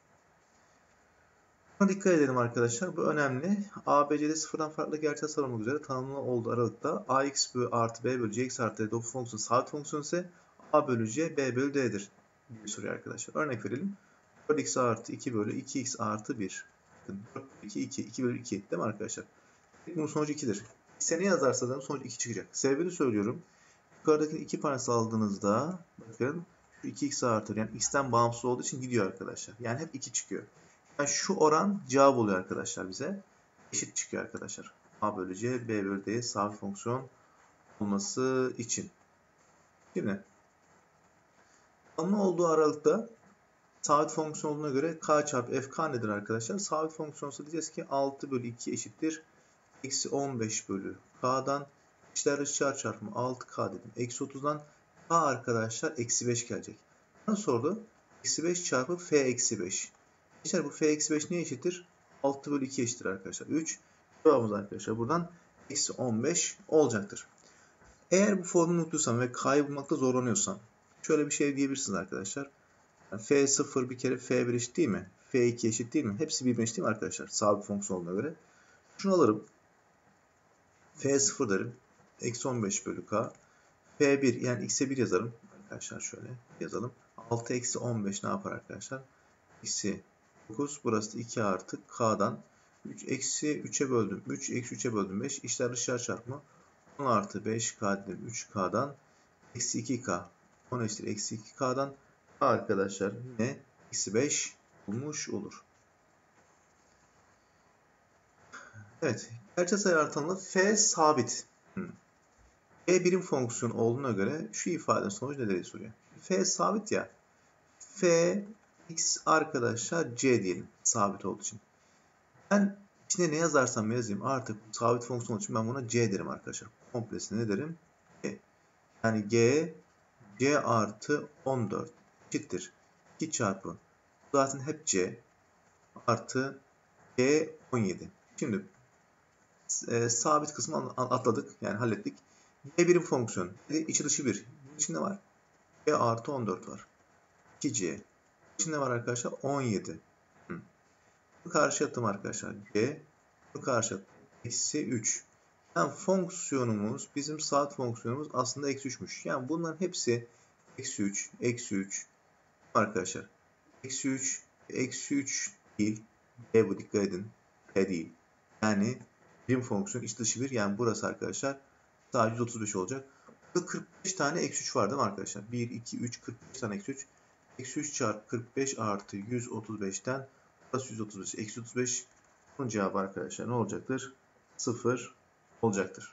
Buna dikkat edelim arkadaşlar. Bu önemli. A B C'de sıfırdan farklı gerçel sayı olmak üzere tanımlı olduğu aralıkta ax artı b bölü cx artı d fonksiyon sabit fonksiyon ise a bölü c b bölü d'dir diye soruyor arkadaşlar. Örnek verelim. dört x artı iki bölü iki x artı bir. dört bölü iki, iki. iki bölü iki değil mi arkadaşlar? Bunun sonucu ikidir. X'e ne yazarsa da sonuç iki çıkacak. Sebebini söylüyorum. Yukarıdaki iki parantez aldığınızda bakın şu iki x artı yani x'ten bağımsız olduğu için gidiyor arkadaşlar. Yani hep iki çıkıyor. Yani şu oran cevap oluyor arkadaşlar bize. Eşit çıkıyor arkadaşlar. A bölü C, B bölü D sabit fonksiyon olması için. Şimdi tanımlı olduğu aralıkta sabit fonksiyon olduğuna göre k çarpı f k nedir arkadaşlar? Sabit fonksiyonsa diyeceğiz ki altı bölü iki eşittir. Eksi on beş bölü k'dan içler dışarı çarpımı altı k dedim. Eksi otuzdan k arkadaşlar eksi beş gelecek. Bana sordu. Eksi beş çarpı f eksi beş. Arkadaşlar bu f eksi beş neye eşittir? altı bölü iki eşittir arkadaşlar. üç. Cevabımız arkadaşlar buradan eksi on beş olacaktır. Eğer bu formülü unutursam ve k'yı bulmakta zorlanıyorsam şöyle bir şey diyebilirsiniz arkadaşlar. Yani f sıfır bir kere f bir eşit değil mi? f iki eşit değil mi? Hepsi birbirine eşit değil mi arkadaşlar? Sabit fonksiyon olduğuna göre. Şunu alırım. f sıfır derim. Eksi on beş bölü k. f bir yani x'e bir yazarım. Arkadaşlar şöyle yazalım. altı eksi on beş ne yapar arkadaşlar? Eksi dokuz. Burası da iki artı k'dan. üç eksi üçe böldüm. üç eksi üçe böldüm beş. İşler dışarı çarpma. on artı beş k dedim. üç k'dan. Eksi iki k. on eşittir. Eksi iki k'dan. K arkadaşlar yine eksi beş bulmuş olur. Evet. Gerçel sayılar tanımlı f sabit. Hmm. F birim fonksiyon olduğuna göre şu ifadenin sonucu neleri soruyor? F sabit ya. F x arkadaşlar c diyelim. Sabit olduğu için. Ben içine ne yazarsam yazayım artık sabit fonksiyon olduğu için ben buna c derim arkadaşlar. Komplesine ne derim? G. Yani g c artı on dört eşittir. iki çarpı zaten hep c artı g on yedi. Şimdi e, sabit kısmı atladık. Yani hallettik. G birim fonksiyon. İçi dışı bir. İçinde var. G artı on dört var. iki c. İçinde var arkadaşlar on yedi. Hı. Bu karşı attım arkadaşlar. G. Bu karşı attım. Eksi üç. Yani fonksiyonumuz, bizim saat fonksiyonumuz aslında eksi üçmüş. Yani bunların hepsi eksi üç, eksi üç. Arkadaşlar. Eksi üç, eksi üç değil. G bu, dikkat edin. G değil. Yani birim fonksiyon iç dışı bir. Yani burası arkadaşlar sadece yüz otuz beş olacak. Burada kırk beş tane eksi üç var değil mi arkadaşlar? bir, iki, üç, kırk beş tane eksi üç. Eksi üç çarpı kırk beş artı yüz otuz beşten burası yüz otuz beş. Eksi otuz beş. Bunun cevabı arkadaşlar ne olacaktır? sıfır olacaktır.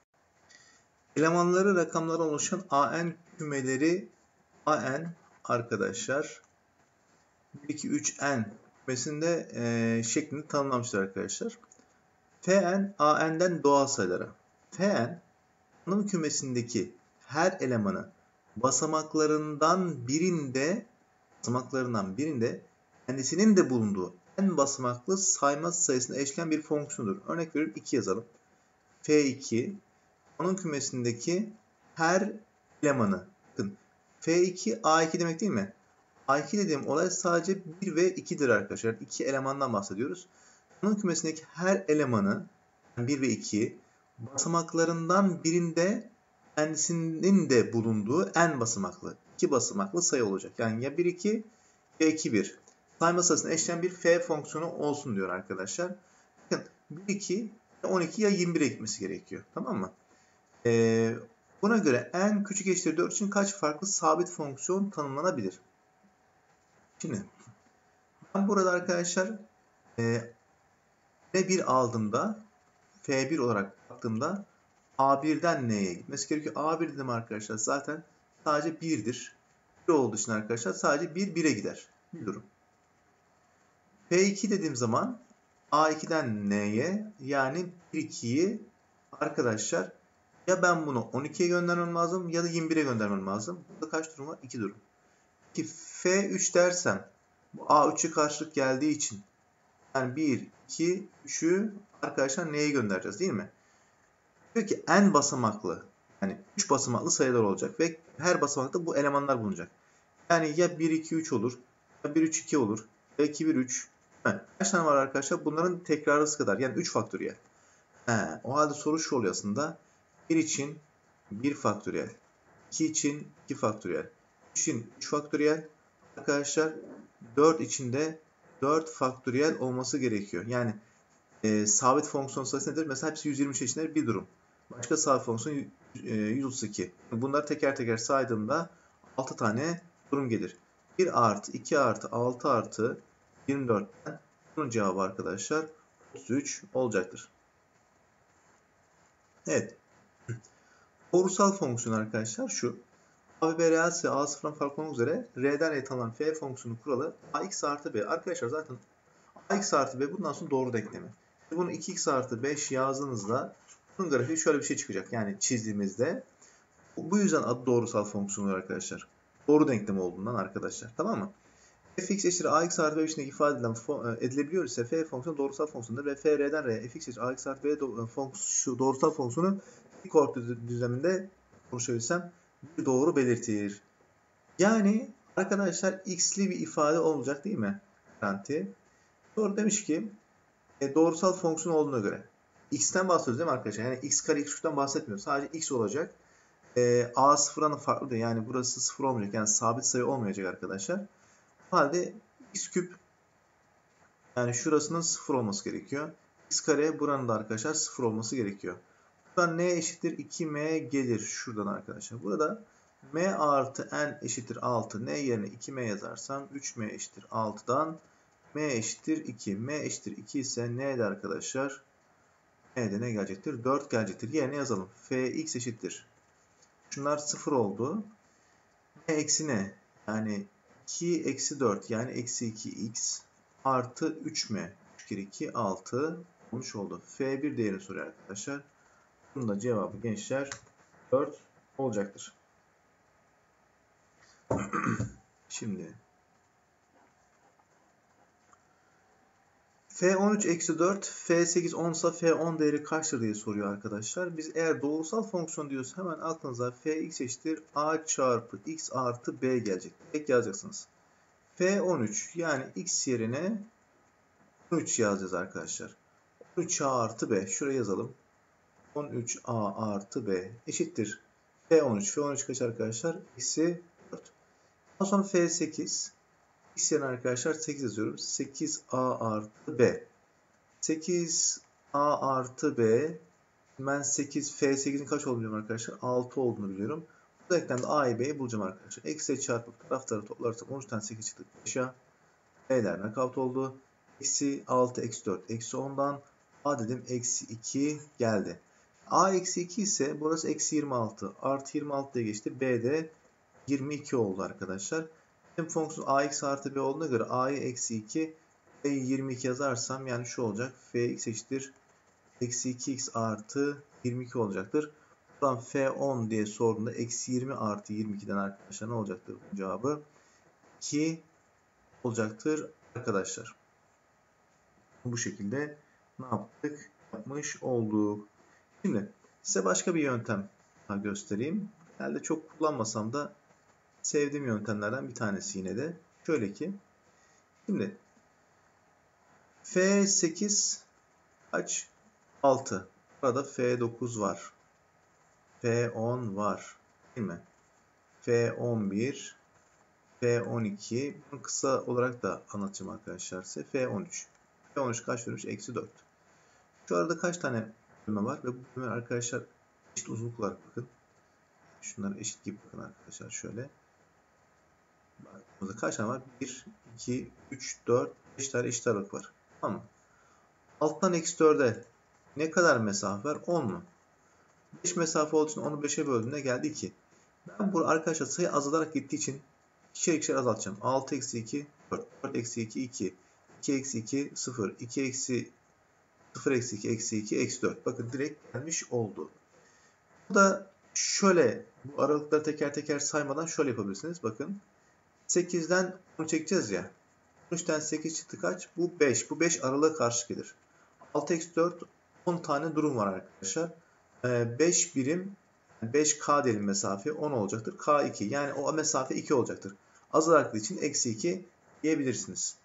Elemanları rakamlara oluşan A N kümeleri A N arkadaşlar bir, iki, üç, N kümesinde e, şeklinde tanımlamışlar arkadaşlar. Fn, A N'den doğal sayılara. Fn, tanım kümesindeki her elemanı basamaklarından birinde basamaklarından birinde kendisinin de bulunduğu n basamaklı sayma sayısına eşleyen bir fonksiyondur. Örnek veriyorum iki yazalım. F iki tanım kümesindeki her elemanı. Bakın F iki A iki demek değil mi? A iki dediğim olay sadece bir ve ikidir arkadaşlar. iki elemandan bahsediyoruz. Tanım kümesindeki her elemanı yani bir ve iki basamaklarından birinde kendisinin de bulunduğu n basamaklı, iki basamaklı sayı olacak. Yani ya bir iki ya iki bir. Sayma sayısına eşleyen bir f fonksiyonu olsun diyor arkadaşlar. Bakın bir iki ya on iki ya yirmi bire gitmesi gerekiyor. Tamam mı? Ee, buna göre n küçük eşittir dört için kaç farklı sabit fonksiyon tanımlanabilir? Şimdi ben burada arkadaşlar e, F bir aldığımda F bir olarak baktığımda A birden N'ye gitmesi gerekiyor. A bir dedim arkadaşlar zaten sadece birdir. bir olduğu için arkadaşlar sadece bir bire gider. Bir durum. F iki dediğim zaman A ikiden N'ye yani bir ikiyi arkadaşlar ya ben bunu on ikiye göndermem lazım ya da yirmi bire göndermem lazım. Burada kaç durum var? iki durum. Ki F üç dersem bu A üçe karşılık geldiği için yani bir, iki, üçü arkadaşlar neye göndereceğiz değil mi? Diyor ki n basamaklı yani üç basamaklı sayılar olacak ve her basamakta bu elemanlar bulunacak. Yani ya bir, iki, üç olur ya bir, üç, iki olur ya iki, bir, üç. Evet. Kaç tane var arkadaşlar? Bunların tekrarısı kadar yani üç faktöriyel. He, o halde soru şu oluyor aslında. bir için bir faktöriyel. iki için iki faktöriyel. üç için üç faktöriyel. Arkadaşlar dört için de dört faktöriyel olması gerekiyor. Yani e, sabit fonksiyon sayısı nedir? Mesela hepsi yüz yirmi üç içinde bir durum. Başka sabit fonksiyon e, yüz otuz iki. Bunları teker teker saydığımda altı tane durum gelir. bir artı iki artı altı artı yirmi dörtten bunun cevabı arkadaşlar otuz üç olacaktır. Evet. Doğrusal fonksiyon arkadaşlar şu. A ve B reel sayı A sıfırdan farklı olmak üzere R'den R'ye tanımlanan F fonksiyonu kuralı Ax artı B. Arkadaşlar zaten Ax artı B bundan sonra doğru denklemi. Bunu iki x artı beş yazdığınızda bunun grafiği şöyle bir şey çıkacak. Yani çizdiğimizde bu yüzden adı doğrusal fonksiyon arkadaşlar. Doğru denklemi olduğundan arkadaşlar. Tamam mı? Fx eşittir Ax artı B içindeki ifade edilen edilebiliyor ise F fonksiyonu doğrusal fonksiyondur ve F R'den R'ye Fx eşittir Ax artı B fonksiyon doğrusal fonksiyonu ilk orta düzleminde konuşabilsem bir doğru belirtir. Yani arkadaşlar x'li bir ifade olacak değil mi? Garanti. Doğru demiş ki e, doğrusal fonksiyon olduğuna göre. X'ten bahsediyoruz değil mi arkadaşlar? Yani x kare x küpten bahsetmiyoruz. Sadece x olacak. E, A sıfırdan farklı değil. Yani burası sıfır olmayacak. Yani sabit sayı olmayacak arkadaşlar. O halde x küp yani şurasının sıfır olması gerekiyor. X kare buranın da arkadaşlar sıfır olması gerekiyor. Buradan n eşittir iki m gelir şuradan arkadaşlar. Burada m artı n eşittir altı. N yerine iki m yazarsam üç m eşittir altıdan m eşittir iki. M eşittir iki ise n'de arkadaşlar M'de ne gelecektir? dört gelecektir. Yerine yazalım. Fx eşittir. Şunlar sıfır oldu. M eksi ne? Yani iki eksi dört yani eksi iki x artı üç m. üç kere iki altı olmuş oldu. F bir değerini soruyor arkadaşlar. Bunun da cevabı gençler dört olacaktır. Şimdi F on üç eksi dört, F sekiz on ise F on değeri kaçtır diye soruyor arkadaşlar. Biz eğer doğrusal fonksiyon diyorsa hemen aklınıza Fx eşittir A çarpı x artı b gelecek. Ek yazacaksınız. F on üç yani x yerine on üç yazacağız arkadaşlar. on üç a artı b. Şuraya yazalım. on üç a artı b eşittir. F on üç. F on üç kaç arkadaşlar? Eksi dört. Daha sonra F sekiz. X yerine arkadaşlar sekiz yazıyorum. sekiz a artı b. sekiz a artı b. Ben sekiz, F sekizin kaç olduğunu biliyorum arkadaşlar. altı olduğunu biliyorum. Bu denklemde a'yı b'yi bulacağım arkadaşlar. Eksi çarpıp tarafları toplarsam on üçten sekiz çıktı. beşe. B'ler nakavt oldu. Eksi altı, eksi dört, eksi ondan a dedim. Eksi iki geldi. A eksi iki ise burası eksi yirmi altı. Artı yirmi altı diye geçti. B de yirmi iki oldu arkadaşlar. Benim fonksiyon ax artı b olduğuna göre a'yı eksi iki, b'yi yirmi iki yazarsam yani şu olacak. Fx eşittir. Eksi iki x artı yirmi iki olacaktır. Buradan F on diye sorduğunda eksi yirmi artı yirmi ikiden arkadaşlar ne olacaktır? Cevabı iki olacaktır arkadaşlar. Bu şekilde ne yaptık? Yapmış olduk. Şimdi size başka bir yöntem daha göstereyim. Genelde çok kullanmasam da sevdiğim yöntemlerden bir tanesi yine de. Şöyle ki, şimdi F sekiz kaç? altı. Burada F dokuz var. F on var. Değil mi? F on bir, F on iki. Bunu kısa olarak da anlatacağım arkadaşlar size. F on üç. F on üç kaç vermiş? Eksi dört. Şu arada kaç tane bölme var? Ve bu bölme arkadaşlar eşit uzunluk olarak bakın. Şunları eşit gibi bakın arkadaşlar şöyle. Burada kaç tane var? bir, iki, üç, dört, beş tane eşit aralık var. Tamam. Alttan eksi dörde ne kadar mesafe var? on mu? beş mesafe olduğu için onu beşe böldüğümde geldi iki. Ben burada arkadaşlar sayı azalarak gittiği için ikişer ikişer azaltacağım. altı eksi iki, dört. dört eksi iki, iki. iki eksi iki, sıfır. iki eksi sıfır eksi iki, eksi iki, eksi dört. Bakın direkt gelmiş oldu. Bu da şöyle, bu aralıkları teker teker saymadan şöyle yapabilirsiniz. Bakın. sekizden onu çekeceğiz ya. on üçten sekiz çıktı kaç? Bu beş. Bu beş aralığa karşı gelir. altı eksi dört, on tane durum var arkadaşlar. beş birim, beş k diyelim mesafe on olacaktır. K iki. Yani o mesafe iki olacaktır. Azalarak için eksi iki diyebilirsiniz.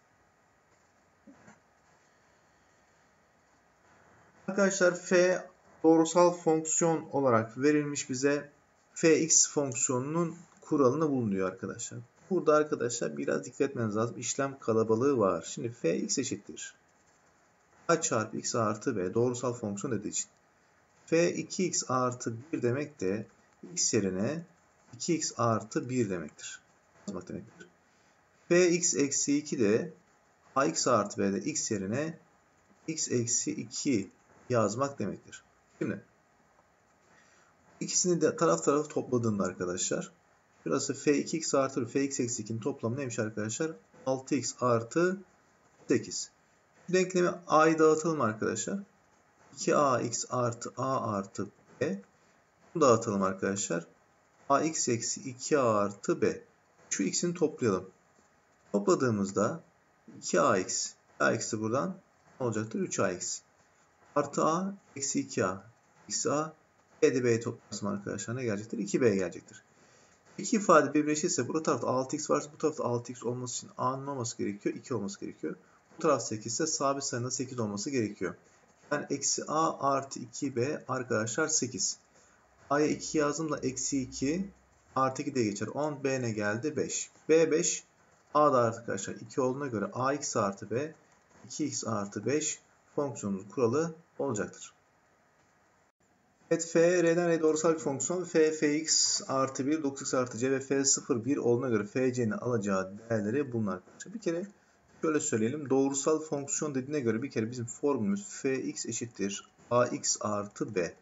Arkadaşlar F doğrusal fonksiyon olarak verilmiş bize. Fx fonksiyonunun kuralını bulunuyor arkadaşlar. Burada arkadaşlar biraz dikkat etmeniz lazım. İşlem kalabalığı var. Şimdi Fx eşittir a çarpı x artı b doğrusal fonksiyon dediği için. F iki x artı bir demek de x yerine iki x artı bir demektir. Yazmak demektir. Fx eksi iki de ax artı b'de x yerine x eksi iki yazmak demektir. Şimdi ikisini de taraf tarafı topladığında arkadaşlar burası f iki x artı fx eksi iki'nin toplamı neymiş arkadaşlar? altı x artı sekiz. Bu denklemi a'yı dağıtalım arkadaşlar. iki a x artı a artı b. Bunu dağıtalım arkadaşlar. ax eksi iki a artı b. Şu x'ini toplayalım. Topladığımızda iki ax. Ax'i buradan ne olacaktır? üç ax. Artı a eksi iki a. Eksi a. B'de b'yi toplarsam arkadaşlar ne gelecektir? iki b gelecektir. İki ifade birleşirse bu tarafta altı x varsa bu tarafta altı x olması için a'nın olması gerekiyor. iki olması gerekiyor. Bu taraf sekiz ise sabit sayının sekiz olması gerekiyor. Yani eksi a artı iki b arkadaşlar sekiz. A'ya iki yazdım da eksi iki artı iki de geçer. on. B ne geldi? beş. B beş. A da arkadaşlar iki olduğuna göre ax artı b iki x artı beş fonksiyonun kuralı olacaktır. Evet, f r'den r'ye doğrusal bir fonksiyon. F, fx artı bir, dokuz x artı c ve f sıfır, bir olduğuna göre fc'nin alacağı değerleri bunlar arkadaşlar. Bir kere şöyle söyleyelim. Doğrusal fonksiyon dediğine göre bir kere bizim formülümüz fx eşittir ax artı b.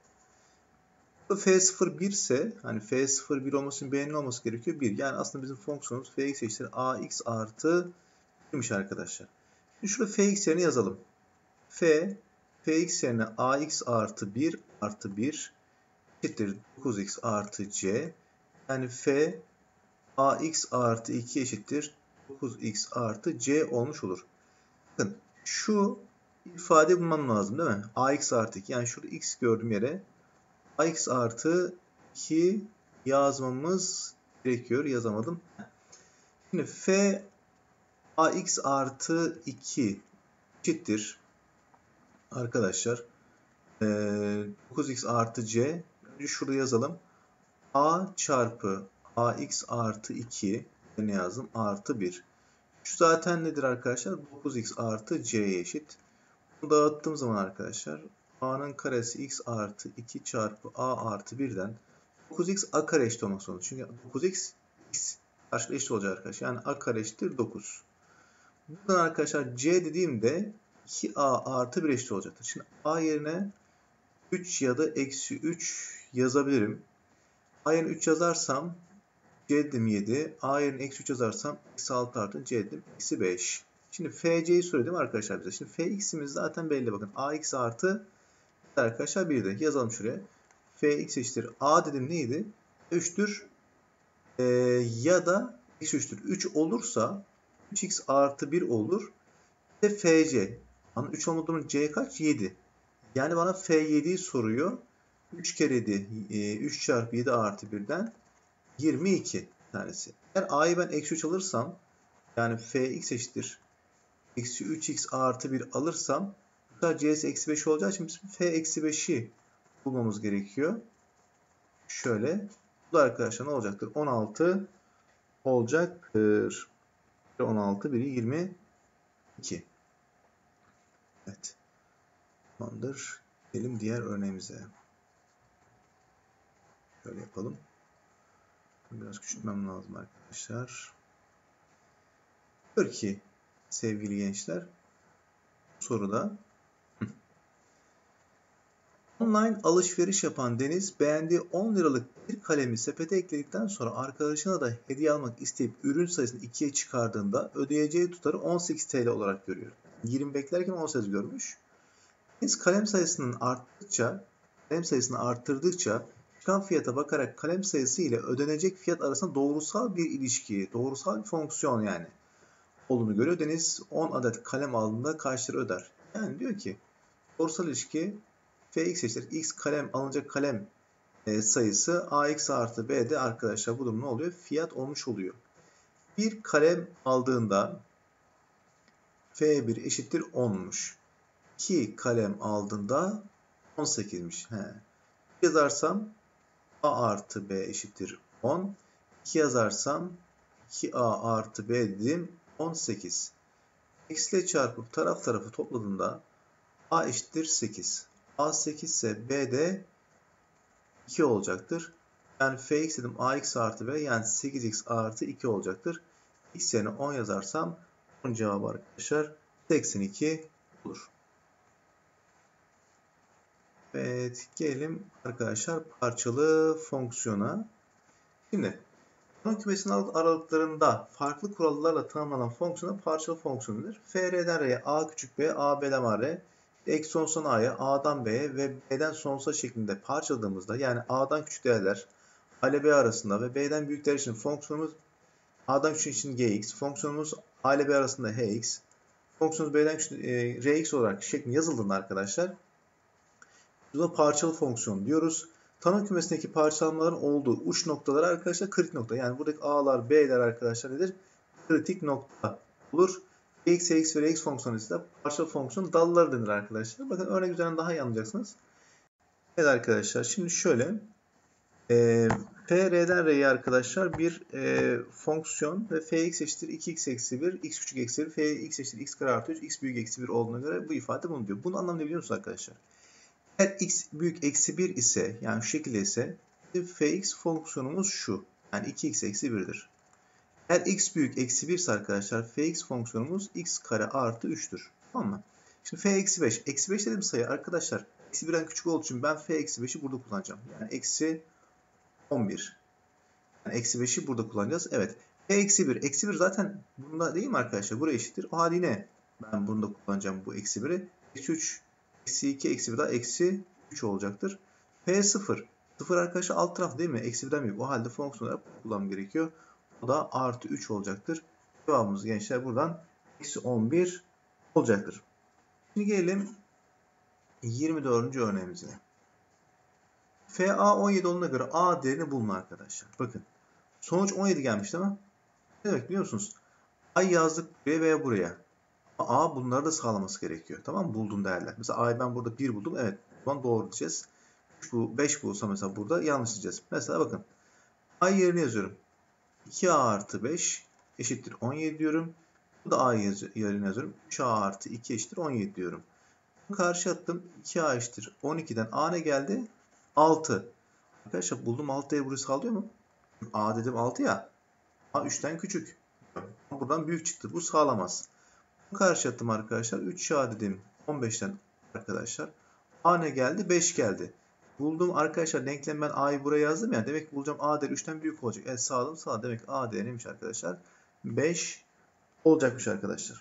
f sıfır bir ise hani f sıfır bir olması için b'nin olması gerekiyor bir. Yani aslında bizim fonksiyonumuz fx eşittir ax artı bir'miş arkadaşlar. Şimdi şurada fx yerine yazalım. f fx yerine ax artı bir artı bir eşittir dokuz x artı c. Yani f ax artı iki eşittir dokuz x artı c olmuş olur. Bakın şu ifade bulmam lazım değil mi? Ax artı iki. Yani şurada x gördüğüm yere ax artı iki yazmamız gerekiyor. Yazamadım. Şimdi f ax artı iki eşittir arkadaşlar dokuz x artı c. Önce şurada yazalım. A çarpı ax artı iki ne yazdım? Artı bir. Şu zaten nedir arkadaşlar? dokuz x artı c'ye eşit. Bunu dağıttığım zaman arkadaşlar a'nın karesi x artı iki çarpı a artı bir'den dokuz x a kare eşit olmak zorunda. Çünkü dokuz x x karşılığı eşit olacak arkadaşlar. Yani a kare eşittir dokuz. Buradan arkadaşlar c dediğimde iki a artı bir eşit olacaktır. Şimdi a yerine üç ya da eksi üç yazabilirim. A yerine üç yazarsam c dedim yedi. A yerine eksi üç yazarsam eksi altı artı c dedim eksi beş. Şimdi fc'yi soruyor değil mi arkadaşlar bize? Şimdi fx'imiz zaten belli bakın. Ax artı arkadaşlar bir'di. Yazalım şuraya. Fx eşittir. A dedim neydi? üç'tür. Ee, ya da eksi üç'tür. üç olursa üç x artı bir olur. Ve fc. Ama üç olmadığının c kaç? yedi. Yani bana f yedi'yi soruyor. üç kere yedi. üç çarpı yedi artı bir'den yirmi iki tanesi. Eğer a'yı ben eksi üç alırsam yani fx eşittir. Eksi üç x artı bir alırsam bu sefer c'si eksi beş olacağı için bizim f eksi beş'i bulmamız gerekiyor. Şöyle. Bu da arkadaşlar ne olacaktır? on altı olacaktır. on altı, biri yirmi iki. Evet. Tamamdır. Gelelim diğer örneğimize. Şöyle yapalım. Biraz küçültmem lazım arkadaşlar. Diyor ki sevgili gençler bu soruda online alışveriş yapan Deniz beğendiği on liralık bir kalemi sepete ekledikten sonra arkadaşına da hediye almak isteyip ürün sayısını ikiye çıkardığında ödeyeceği tutarı on sekiz TL olarak görüyor. yirmi beklerken on sekiz görmüş. Deniz kalem sayısının arttıkça, kalem sayısını arttırdıkça çıkan fiyata bakarak kalem sayısı ile ödenecek fiyat arasında doğrusal bir ilişki, doğrusal bir fonksiyon yani olduğunu görüyor. Deniz on adet kalem aldığında kaç lira öder? Yani diyor ki doğrusal ilişki fx eşittir x kalem alınacak kalem e, sayısı ax artı b'de arkadaşlar bu durum ne oluyor? Fiyat olmuş oluyor. Bir kalem aldığında f bir eşittir on'muş. iki kalem aldığında on sekiz'miş. He. Yazarsam a artı b eşittir on. iki yazarsam iki a artı b dedim on sekiz. X ile çarpıp taraf tarafı topladığında a eşittir sekiz. A sekiz ise b de iki olacaktır. Yani fx dedim ax artı b yani sekiz x artı iki olacaktır. X yerine on yazarsam on cevabı arkadaşlar seksen iki olur. Evet, gelelim arkadaşlar parçalı fonksiyona. Şimdi tanım kümesinin aralıklarında farklı kurallarla tanımlanan fonksiyona parçalı fonksiyon denir. F R'den R'ye A küçük b, A B'den A R, eksi sonsuza A'ya, A'dan B'ye ve B'den sonsuza şeklinde parçaladığımızda yani A'dan küçük değerler A ile B arasında ve B'den büyük değerler için fonksiyonumuz A'dan küçük için Gx, fonksiyonumuz A ile B arasında Hx, fonksiyonumuz B'den küçük e, Rx olarak şeklinde yazıldığında arkadaşlar buna parçalı fonksiyon diyoruz. Tanım kümesindeki parçalamaların olduğu uç noktalar arkadaşlar kritik nokta. Yani buradaki A'lar, B'ler arkadaşlar nedir? Kritik nokta olur. X, X ve X fonksiyonu ise parçalı fonksiyon dalları denir arkadaşlar. Bakın örnek üzerinden daha iyi anlayacaksınız. Evet arkadaşlar şimdi şöyle. E, F R'den R'ye arkadaşlar bir e, fonksiyon ve Fx eşittir iki x eksi bir, x küçük eksi bir, Fx eşittir x kare artı üç, x büyük eksi bir olduğuna göre bu ifade bunu diyor. Bunu anlamını musunuz arkadaşlar? Eğer x büyük eksi bir ise yani şu şekilde ise fx fonksiyonumuz şu. Yani iki x eksi bir'dir. Eğer x büyük eksi bir ise arkadaşlar fx fonksiyonumuz x kare artı üç'tür. Tamam mı? Şimdi f eksi beş. Eksi beş dediğim sayı arkadaşlar Eksi birden küçük olduğu için ben f eksi beşi burada kullanacağım. Yani eksi on bir. Yani eksi beşi burada kullanacağız. Evet. F eksi bir. Eksi bir zaten bunda değil mi arkadaşlar? Buraya eşittir. O halde yine ben bunu da kullanacağım bu eksi biri. Eksi üç. Eksi iki. Eksi bir daha eksi üç olacaktır. F sıfır. sıfır arkadaşlar alt taraf değil mi? Eksi birden büyük. O halde fonksiyon olarak kullanmam gerekiyor. O da artı üç olacaktır. Cevabımız gençler buradan eksi on bir olacaktır. Şimdi gelelim yirmi dördüncü örneğimize. F A on yedi olduğuna göre A değerini bulun arkadaşlar. Bakın. Sonuç on yedi gelmiş değil mi? Ne demek biliyor musunuz? A yazdık buraya veya buraya. A bunları da sağlaması gerekiyor. Tamam mı? Bulduğum değerler. Mesela A'yı ben burada bir buldum. Evet. O zaman doğru diyeceğiz. üç bu, beş bulsa mesela burada yanlış diyeceğiz. Mesela bakın. A yerine yazıyorum. iki A artı beş eşittir on yedi diyorum. Bu da A yerine yazıyorum. üç A artı iki eşittir on yedi diyorum. Karşı attım. iki A eşittir on ikiden A ne geldi? altı. Arkadaşlar buldum altı değeri burası sağlıyor mu? A dedim altı ya. A üçten küçük. Buradan büyük çıktı. Bu sağlamaz. Karşı attım arkadaşlar. üç A dedim on beşten arkadaşlar. A ne geldi? beş geldi. Buldum arkadaşlar denklem ben A'yı buraya yazdım ya. Demek ki bulacağım A değeri üçten büyük olacak. Evet sağladım sağladım. Demek ki A değeri neymiş arkadaşlar? beş olacakmış arkadaşlar.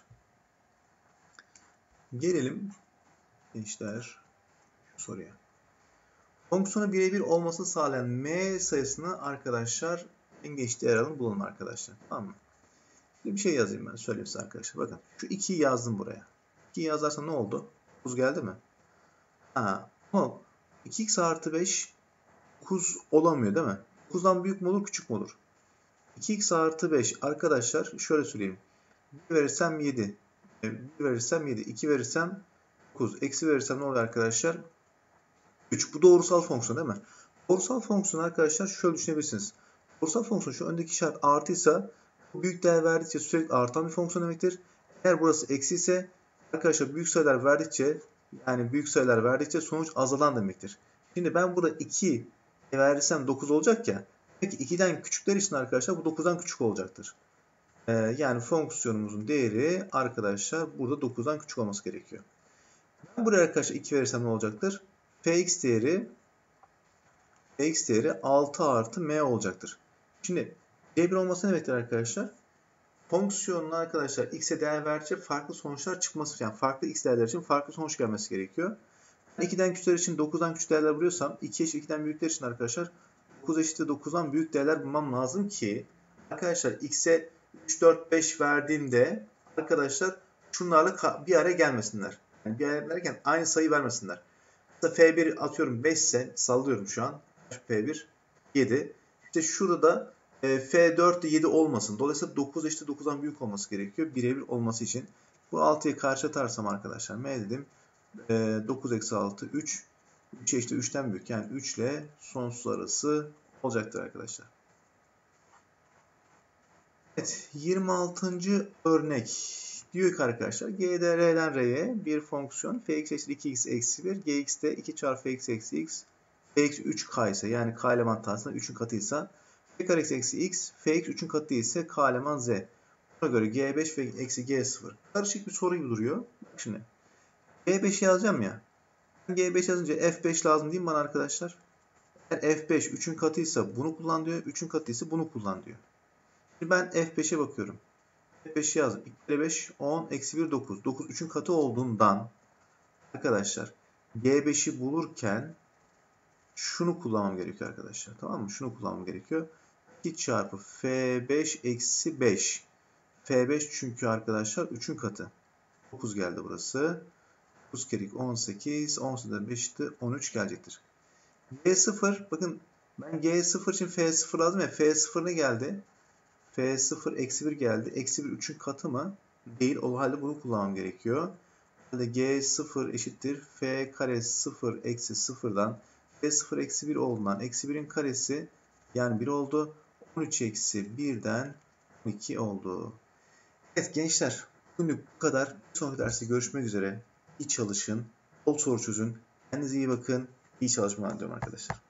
Gelelim gençler şu soruya. Fonksiyonu birebir olması sağlayan M sayısını arkadaşlar en geç değer alın bulalım arkadaşlar. Tamam mı? Şimdi bir şey yazayım ben. Söyleyeyim size arkadaşlar. Bakın şu ikiyi yazdım buraya. ikiyi yazarsam ne oldu? dokuz geldi mi? Ha, ama iki x artı beş dokuz olamıyor değil mi? dokuzdan büyük mü olur küçük mü olur? iki x artı beş arkadaşlar şöyle söyleyeyim. bir verirsem yedi. bir verirsem yedi. iki verirsem dokuz. Eksi verirsem ne olur arkadaşlar? üç. Bu doğrusal fonksiyon değil mi? Doğrusal fonksiyon arkadaşlar şöyle düşünebilirsiniz. Doğrusal fonksiyon şu öndeki şart artıysa bu büyük değer verdikçe sürekli artan bir fonksiyon demektir. Eğer burası eksi ise arkadaşlar büyük sayılar verdikçe yani büyük sayılar verdikçe sonuç azalan demektir. Şimdi ben burada iki verirsem dokuz olacak ya. Peki ikiden küçükler için arkadaşlar bu dokuzdan küçük olacaktır. Ee, yani fonksiyonumuzun değeri arkadaşlar burada dokuzdan küçük olması gerekiyor. Ben buraya arkadaşlar iki verirsem ne olacaktır? Fx değeri Fx değeri altı artı m olacaktır. Şimdi c bir olması ne demektir arkadaşlar? Fonksiyonun arkadaşlar x'e değer verdikçe farklı sonuçlar çıkması, yani farklı x değerler için farklı sonuç gelmesi gerekiyor. Ben ikiden küçükler için dokuzdan küçük değerler buluyorsam iki eşit ikiden büyükler için arkadaşlar dokuz eşittir dokuzdan büyük değerler bulmam lazım ki arkadaşlar x'e üç, dört, beş verdiğimde arkadaşlar şunlarla bir araya gelmesinler. Yani bir araya derken aynı sayı vermesinler. Mesela f bir atıyorum beş ise sallıyorum şu an. f bir yedi. İşte şurada da e, f dört de yedi olmasın. Dolayısıyla dokuz eşittir dokuzdan büyük olması gerekiyor. birebir olması için. Bu altıyı karşı atarsam arkadaşlar m dedim. E, dokuz eksi altı üç. üç eşittir üçten büyük. Yani üç ile sonsuz arası olacaktır arkadaşlar. Evet. yirmi altıncı örnek. Diyor ki arkadaşlar G'de R'den R'ye bir fonksiyon fx eşittir iki x eksi bir, gx'de iki çarpı fx eksi x, fx üç k ise yani k eleman tanesinde üçün katıysa f kare eksi x, fx üçün katı ise k eleman z. Buna göre g beş ve eksi g sıfır. Karışık bir soru gibi duruyor. Bak şimdi g beşi yazacağım ya. g beş yazınca f beş lazım değil mi bana arkadaşlar? Eğer f beş üçün katıysa bunu kullan diyor, üçün katıysa bunu kullan diyor. Şimdi ben f beşe bakıyorum. f beşi yazdım. iki kere beş, on, eksi bir, dokuz. dokuz üçün katı olduğundan arkadaşlar g beşi bulurken şunu kullanmam gerekiyor arkadaşlar. Tamam mı? Şunu kullanmam gerekiyor. iki çarpı f beş eksi beş. f beş çünkü arkadaşlar üçün katı. dokuz geldi burası. dokuz kere on sekiz. on sekiz beşti. on üç gelecektir. g sıfır. Bakın ben g sıfır için f sıfır lazım ya. f sıfır ne geldi? f sıfır eksi bir geldi. Eksi bir üçün katı mı? Değil. O halde bunu kullanmam gerekiyor. O halde g sıfır eşittir. F kare sıfır eksi sıfırdan f sıfır eksi bir olduğundan eksi birin karesi yani bir oldu. on üç eksi birden on iki oldu. Evet gençler. Bugünlük bu kadar. Bir sonraki derste görüşmek üzere. İyi çalışın. Bol soru çözün. Kendinize iyi bakın. İyi çalışmalar diliyorum arkadaşlar.